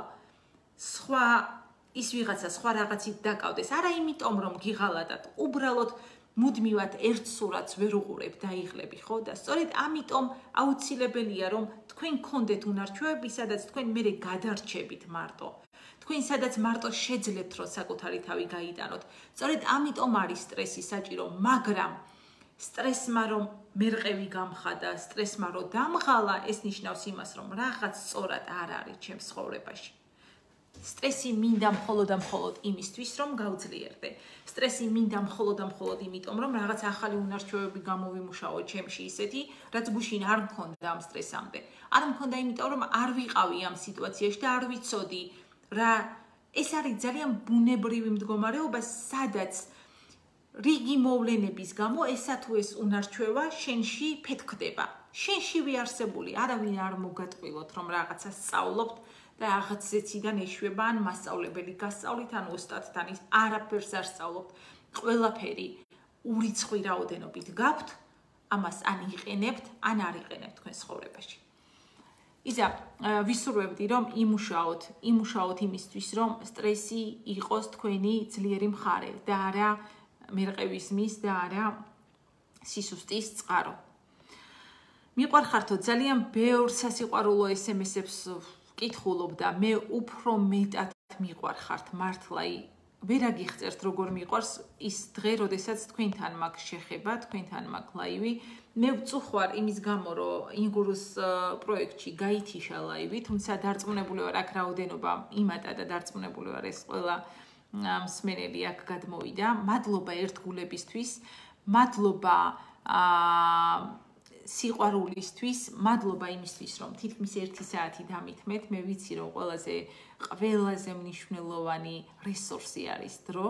[SPEAKER 1] ის ვიღაცა სხვა რაღაცით დაკავდეს, არა იმიტომ რომ გიღალატათ, უბრალოდ მუდმივად ერთ სურათს ვერ უყურებ დაიღლები, ხო? და სწორედ ამიტომ აუცილებელია რომ თქვენ გქონდეთ უნარჩვევები, სადაც თქვენ მერე გადარჩებით მარტო. თქვენ სადაც მარტო შეძლებთ რომ საკუთარი თავი გაიტანოთ. სწორედ ამიტომ არის სტრესი საჭირო, მაგრამ სტრესმა რომ მერყევი გამხადა, სტრესმა რომ დამღალა, ეს ნიშნავს იმას, რომ რაღაც სწორად არ არის ჩემს ცხოვრებაში. სტრესი მინდა მხოლოდ და მხოლოდ იმისთვის, რომ გავძლიერდე. სტრესი მინდა მხოლოდ და მხოლოდ იმიტომ, რომ რაღაც ახალი უნარჩვევები გამოვიმუშაო ჩემში ისეთი, რაც გუშინ არ მქონდა ამ სტრესამდე. არ მქონდა იმიტომ, რომ არ ვიყავი ამ სიტუაციაში და არ ვიცოდი რა ეს არის ძალიან ბუნებრივი მდგომარეობა, სადაც რიგი მოვლენების გამო ესა თუ ეს უნარჩვევა შენში ფეთქდება. შენშივე არსებული, არავინ არ მოგატყვილოთ, რომ რაღაცა სწავლობთ და რაღაც ზეციდან ეშვება, ან მასწავლებელი გასწავლით, ან ოსტატთან ის არაფერს არ სწავლობთ. ყველაფერი ურიცხვი რაოდენობით გაქვთ, ამას ან იყენებთ, ან არ იყენებთ თქვენ ცხოვრებაში. იზა, ვისურვებდი, რომ იმუშაოთ იმისთვის, რომ სტრესი იყოს თქვენი ძლიერი მხარე და არა მერყევისმის და არა სისუსტის წყარო. მიყვარხართო ძალიან ბევრ სასიყვარულო SMS-ებს ვკითხულობ და მე უფრო მეტად მიყვარხართ მართლა ვერ აგიხწერთ როგორ მიყვარს ის დღე, როდესაც თქვენთან მაქვს შეხება, თქვენთან მაქვს ლაივი. მე ვწუხვარ იმის გამო, რომ ინგურუს პროექტში გაითიშა ლაივი, თუმცა დარწმუნებული ვარ აქ რაოდენობა იმატა და დარწმუნებული ვარ ეს ყველა მსმენელი აქ გადმოვიდა. მადლობა ერთგულებისთვის, მადლობა სიყვარულისთვის, მადლობა იმისთვის, რომ თითქმის 1 საათი დამითმეთ. მე ვიცი, რომ ყველაზე მნიშვნელოვანი რესურსი არის დრო.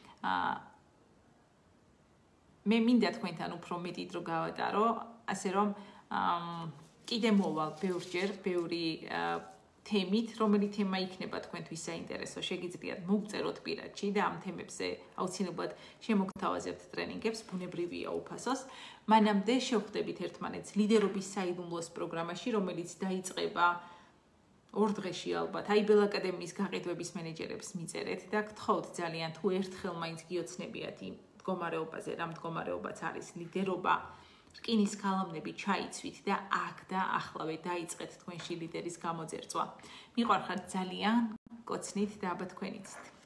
[SPEAKER 1] მე მინდა თქვენთან უფრო მეტი დრო გავატარო, ასე რომ კიდე მოვალ ბევრჯერ, ბევრი თემით, რომელი თემა იქნება თქვენთვის საინტერესო, შეგიძლიათ მოგწეროთ პირადში და ამ თემებზე აუცილებლად შემოგთავაზებთ ტრენინგებს, ბუნებრივია უფასოს. მანამდე შევხვდებით ერთმანეთს ლიდერობის საიდუმლოს პროგრამაში, რომელიც დაიწყება 2 დღეში ალბათ. აიბელ აკადემიის გაყიდვების მენეჯერებს მიწერეთ და გთხოვთ ძალიან თუ ერთხელ მაინც გიოცნებიათ იმ მდგომარეობაზე, რა მდგომარეობაც არის ლიდერობა. რკინის ქალამნები ჩაიცვით და აქ და ახლავე დაიწყეთ თქვენში ლიდერის გამოძერწვა. მიყვარხართ ძალიან, კოცნით და აბა თქვენიცით.